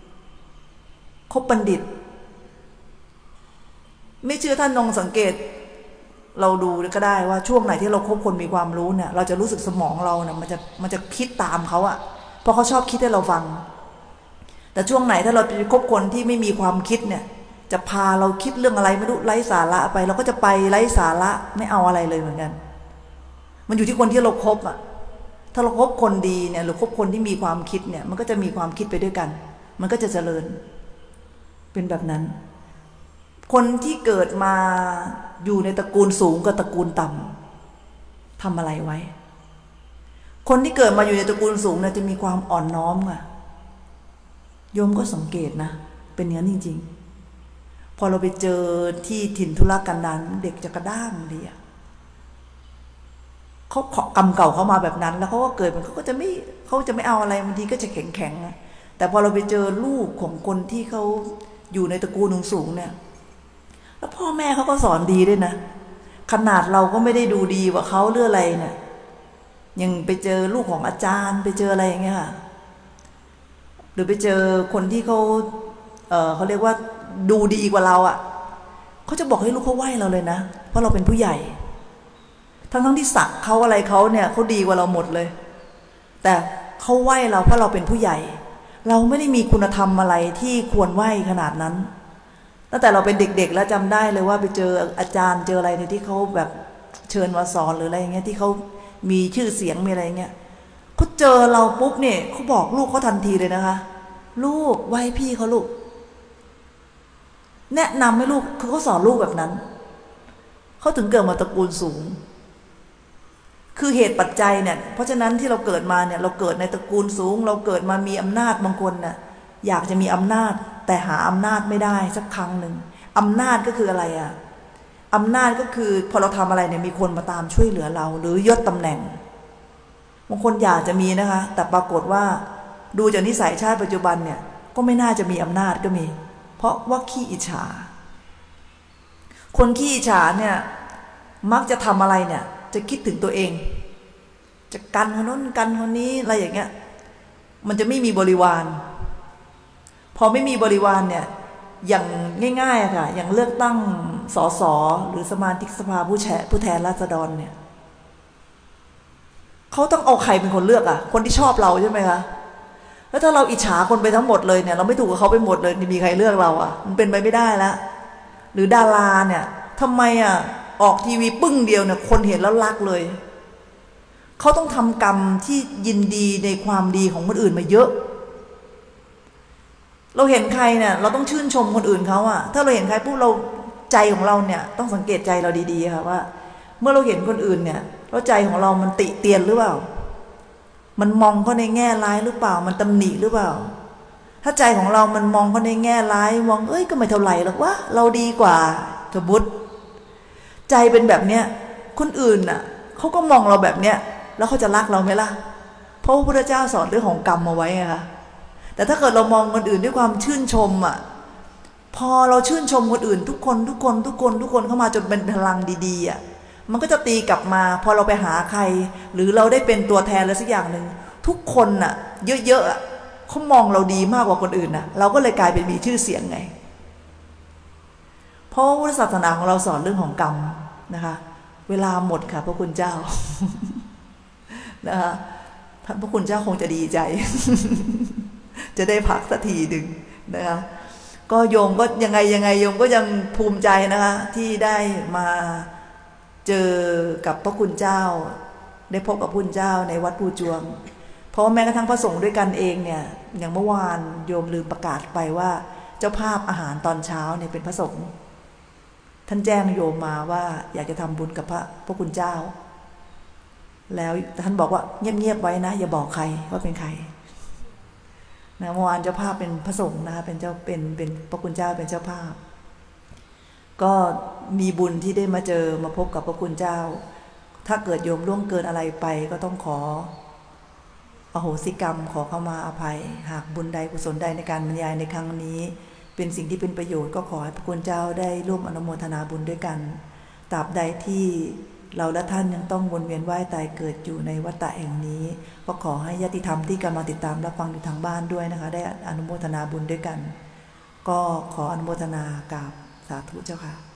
ไม่เชื่อท่านลองสังเกตเราดูก็ได้ว่าช่วงไหนที่เราคบคนมีความรู้เนี่ยเราจะรู้สึกสมองเราเนี่ยมันจะคิดตามเขาอะเพราะเขาชอบคิดให้เราฟังแต่ช่วงไหนถ้าเราไปคบคนที่ไม่มีความคิดเนี่ยจะพาเราคิดเรื่องอะไรไม่รู้ไร้สาระไปเราก็จะไปไร้สาระไม่เอาอะไรเลยเหมือนกันมันอยู่ที่คนที่เราคบอะถ้าเราคบคนดีเนี่ยหรือคบคนที่มีความคิดเนี่ยมันก็จะมีความคิดไปด้วยกันมันก็จะเจริญเป็นแบบนั้นคนที่เกิดมาอยู่ในตระกูลสูงกับตระกูลต่ำทำอะไรไว้คนที่เกิดมาอยู่ในตระกูลสูงเนี่ยจะมีความอ่อนน้อมค่ะโยมก็สังเกตนะเป็นอย่างนั้นจริงๆพอเราไปเจอที่ถิ่นทุรกันดารเด็กจะกระด้างดีอะเขากรรมเก่าเขามาแบบนั้นแล้วเขาก็เกิดมันเขาจะไม่เอาอะไรบางทีก็จะแข็งแต่พอเราไปเจอลูกของคนที่เขาอยู่ในตระกูลสูงเนี่ยแล้วพ่อแม่เขาก็สอนดีด้วยนะขนาดเราก็ไม่ได้ดูดีกว่าเขาหรืออะไรเนี่ยยังไปเจอลูกของอาจารย์ไปเจออะไรอย่างเงี้ยค่ะหรือไปเจอคนที่เขาเรียกว่าดูดีกว่าเราอ่ะเขาจะบอกให้ลูกเขาไหว้เราเลยนะเพราะเราเป็นผู้ใหญ่ทั้งที่ศักดิ์เขาอะไรเขาเนี่ยเขาดีกว่าเราหมดเลยแต่เขาไหว้เราเพราะเราเป็นผู้ใหญ่เราไม่ได้มีคุณธรรมอะไรที่ควรไหว้ขนาดนั้นตั้งแต่เราเป็นเด็กๆแล้วจำได้เลยว่าไปเจออาจารย์เจออะไรเนี่ยที่เขาแบบเชิญมาสอนหรืออะไรอย่างเงี้ยที่เขามีชื่อเสียงมีอะไรเงี้ยเขาเจอเราปุ๊บเนี่ยเขาบอกลูกเขาทันทีเลยนะคะลูกไหว้พี่เขาลูกแนะนำให้ลูกคือเขาสอนลูกแบบนั้นเขาถึงเกิดมาตระกูลสูงคือเหตุปัจจัยเนี่ยเพราะฉะนั้นที่เราเกิดมาเนี่ยเราเกิดในตระกูลสูงเราเกิดมามีอำนาจบางคนน่ะอยากจะมีอำนาจแต่หาอำนาจไม่ได้สักครั้งหนึ่งอำนาจก็คืออะไรอ่ะอำนาจก็คือพอเราทำอะไรเนี่ยมีคนมาตามช่วยเหลือเราหรือยศตำแหน่งบางคนอยากจะมีนะคะแต่ปรากฏว่าดูจากนิสัยชาติปัจจุบันเนี่ยก็ไม่น่าจะมีอำนาจก็มีเพราะว่าขี้อิจฉาคนขี้อิจฉาเนี่ยมักจะทำอะไรเนี่ยจะคิดถึงตัวเองจะกันคนนู้นกันคนนี้อะไรอย่างเงี้ยมันจะไม่มีบริวารพอไม่มีบริวารเนี่ยอย่างง่ายๆค่ะอย่างเลือกตั้งสสหรือสมาชิกสภาผู้แทนราษฎรเนี่ยเขาต้องเอาใครเป็นคนเลือกอ่ะคนที่ชอบเราใช่ไหมคะแล้วถ้าเราอิจฉาคนไปทั้งหมดเลยเนี่ยเราไม่ถูกกับเขาไปหมดเลยมีใครเลือกเราอ่ะมันเป็นไปไม่ได้แล้วหรือดาราเนี่ยทำไมอ่ะออกทีวีปึ้งเดียวเนี่ยคนเห็นแล้วรักเลยเขาต้องทำกรรมที่ยินดีในความดีของคนอื่นมาเยอะเราเห็นใครเนี่ยเราต้องชื่นชมคนอื่นเขาอะถ้าเราเห็นใครปุ๊บเราใจของเราเนี่ยต้องสังเกตใจเราดีๆค่ะว่าเมื่อเราเห็นคนอื่นเนี่ยแล้วใจของเรามันติเตียนหรือเปล่ามันมองเขาในแง่ร้ายหรือเปล่ามันตำหนิหรือเปล่าถ้าใจของเรามันมองเขาในแง่ร้ายมองก็ไม่เท่าไหร่หรอกว่าเราดีกว่าสมมติใจเป็นแบบเนี้ยคนอื่นน่ะเขาก็มองเราแบบเนี้ยแล้วเขาจะรักเราไหมล่ะเพราะพระพุทธเจ้าสอนเรื่องของกรรมมาไว้ไงคะแต่ถ้าเกิดเรามองคนอื่นด้วยความชื่นชมอ่ะพอเราชื่นชมคนอื่นทุกคนเข้ามาจนเป็นพลังดีๆอ่ะมันก็จะตีกลับมาพอเราไปหาใครหรือเราได้เป็นตัวแทนอะไรสักอย่างหนึ่งทุกคนน่ะเยอะๆอ่ะเขามองเราดีมากกว่าคนอื่นน่ะเราก็เลยกลายเป็นมีชื่อเสียงไงเพราะพุทธศาสนาของเราสอนเรื่องของกรรมนะคะเวลาหมดค่ะพระคุณเจ้านะคะท่านพระคุณเจ้าคงจะดีใจจะได้พักสักทีหนึ่งนะคะก็โยมก็ยังไงโยมก็ยังภูมิใจนะคะที่ได้มาเจอกับพระคุณเจ้าได้พบกับพระคุณเจ้าในวัดปูจวงเพราะแม้กระทั่งพระสงฆ์ด้วยกันเองเนี่ยอย่างเมื่อวานโยมลืมประกาศไปว่าเจ้าภาพอาหารตอนเช้าเนี่ยเป็นพระสงฆ์ท่านแจ้งโยมมาว่าอยากจะทำบุญกับพระคุณเจ้าแล้วท่านบอกว่าเงียบๆไว้นะอย่าบอกใครว่าเป็นใครนะเมื่อวานเจ้าภาพเป็นพระสงฆ์นะคะเป็นพระคุณเจ้าเป็นเจ้าภาพก็มีบุญที่ได้มาเจอมาพบกับพระคุณเจ้าถ้าเกิดโยมล่วงเกินอะไรไปก็ต้องขออโหสิกรรมขอเข้ามาอภัยหากบุญใดกุศลใดในการบรรยายในครั้งนี้เป็นสิ่งที่เป็นประโยชน์ก็ขอให้พระคุณเจ้าได้ร่วมอนุโมทนาบุญด้วยกันตราบใดที่เราและท่านยังต้องวนเวียนว่ายตายเกิดอยู่ในวัฏฏะแห่งนี้ก็ขอให้ญาติธรรมที่กำลังติดตามรับฟังอยู่ทางบ้านด้วยนะคะได้อนุโมทนาบุญด้วยกันก็ขออนุโมทนากราบสาธุเจ้าค่ะ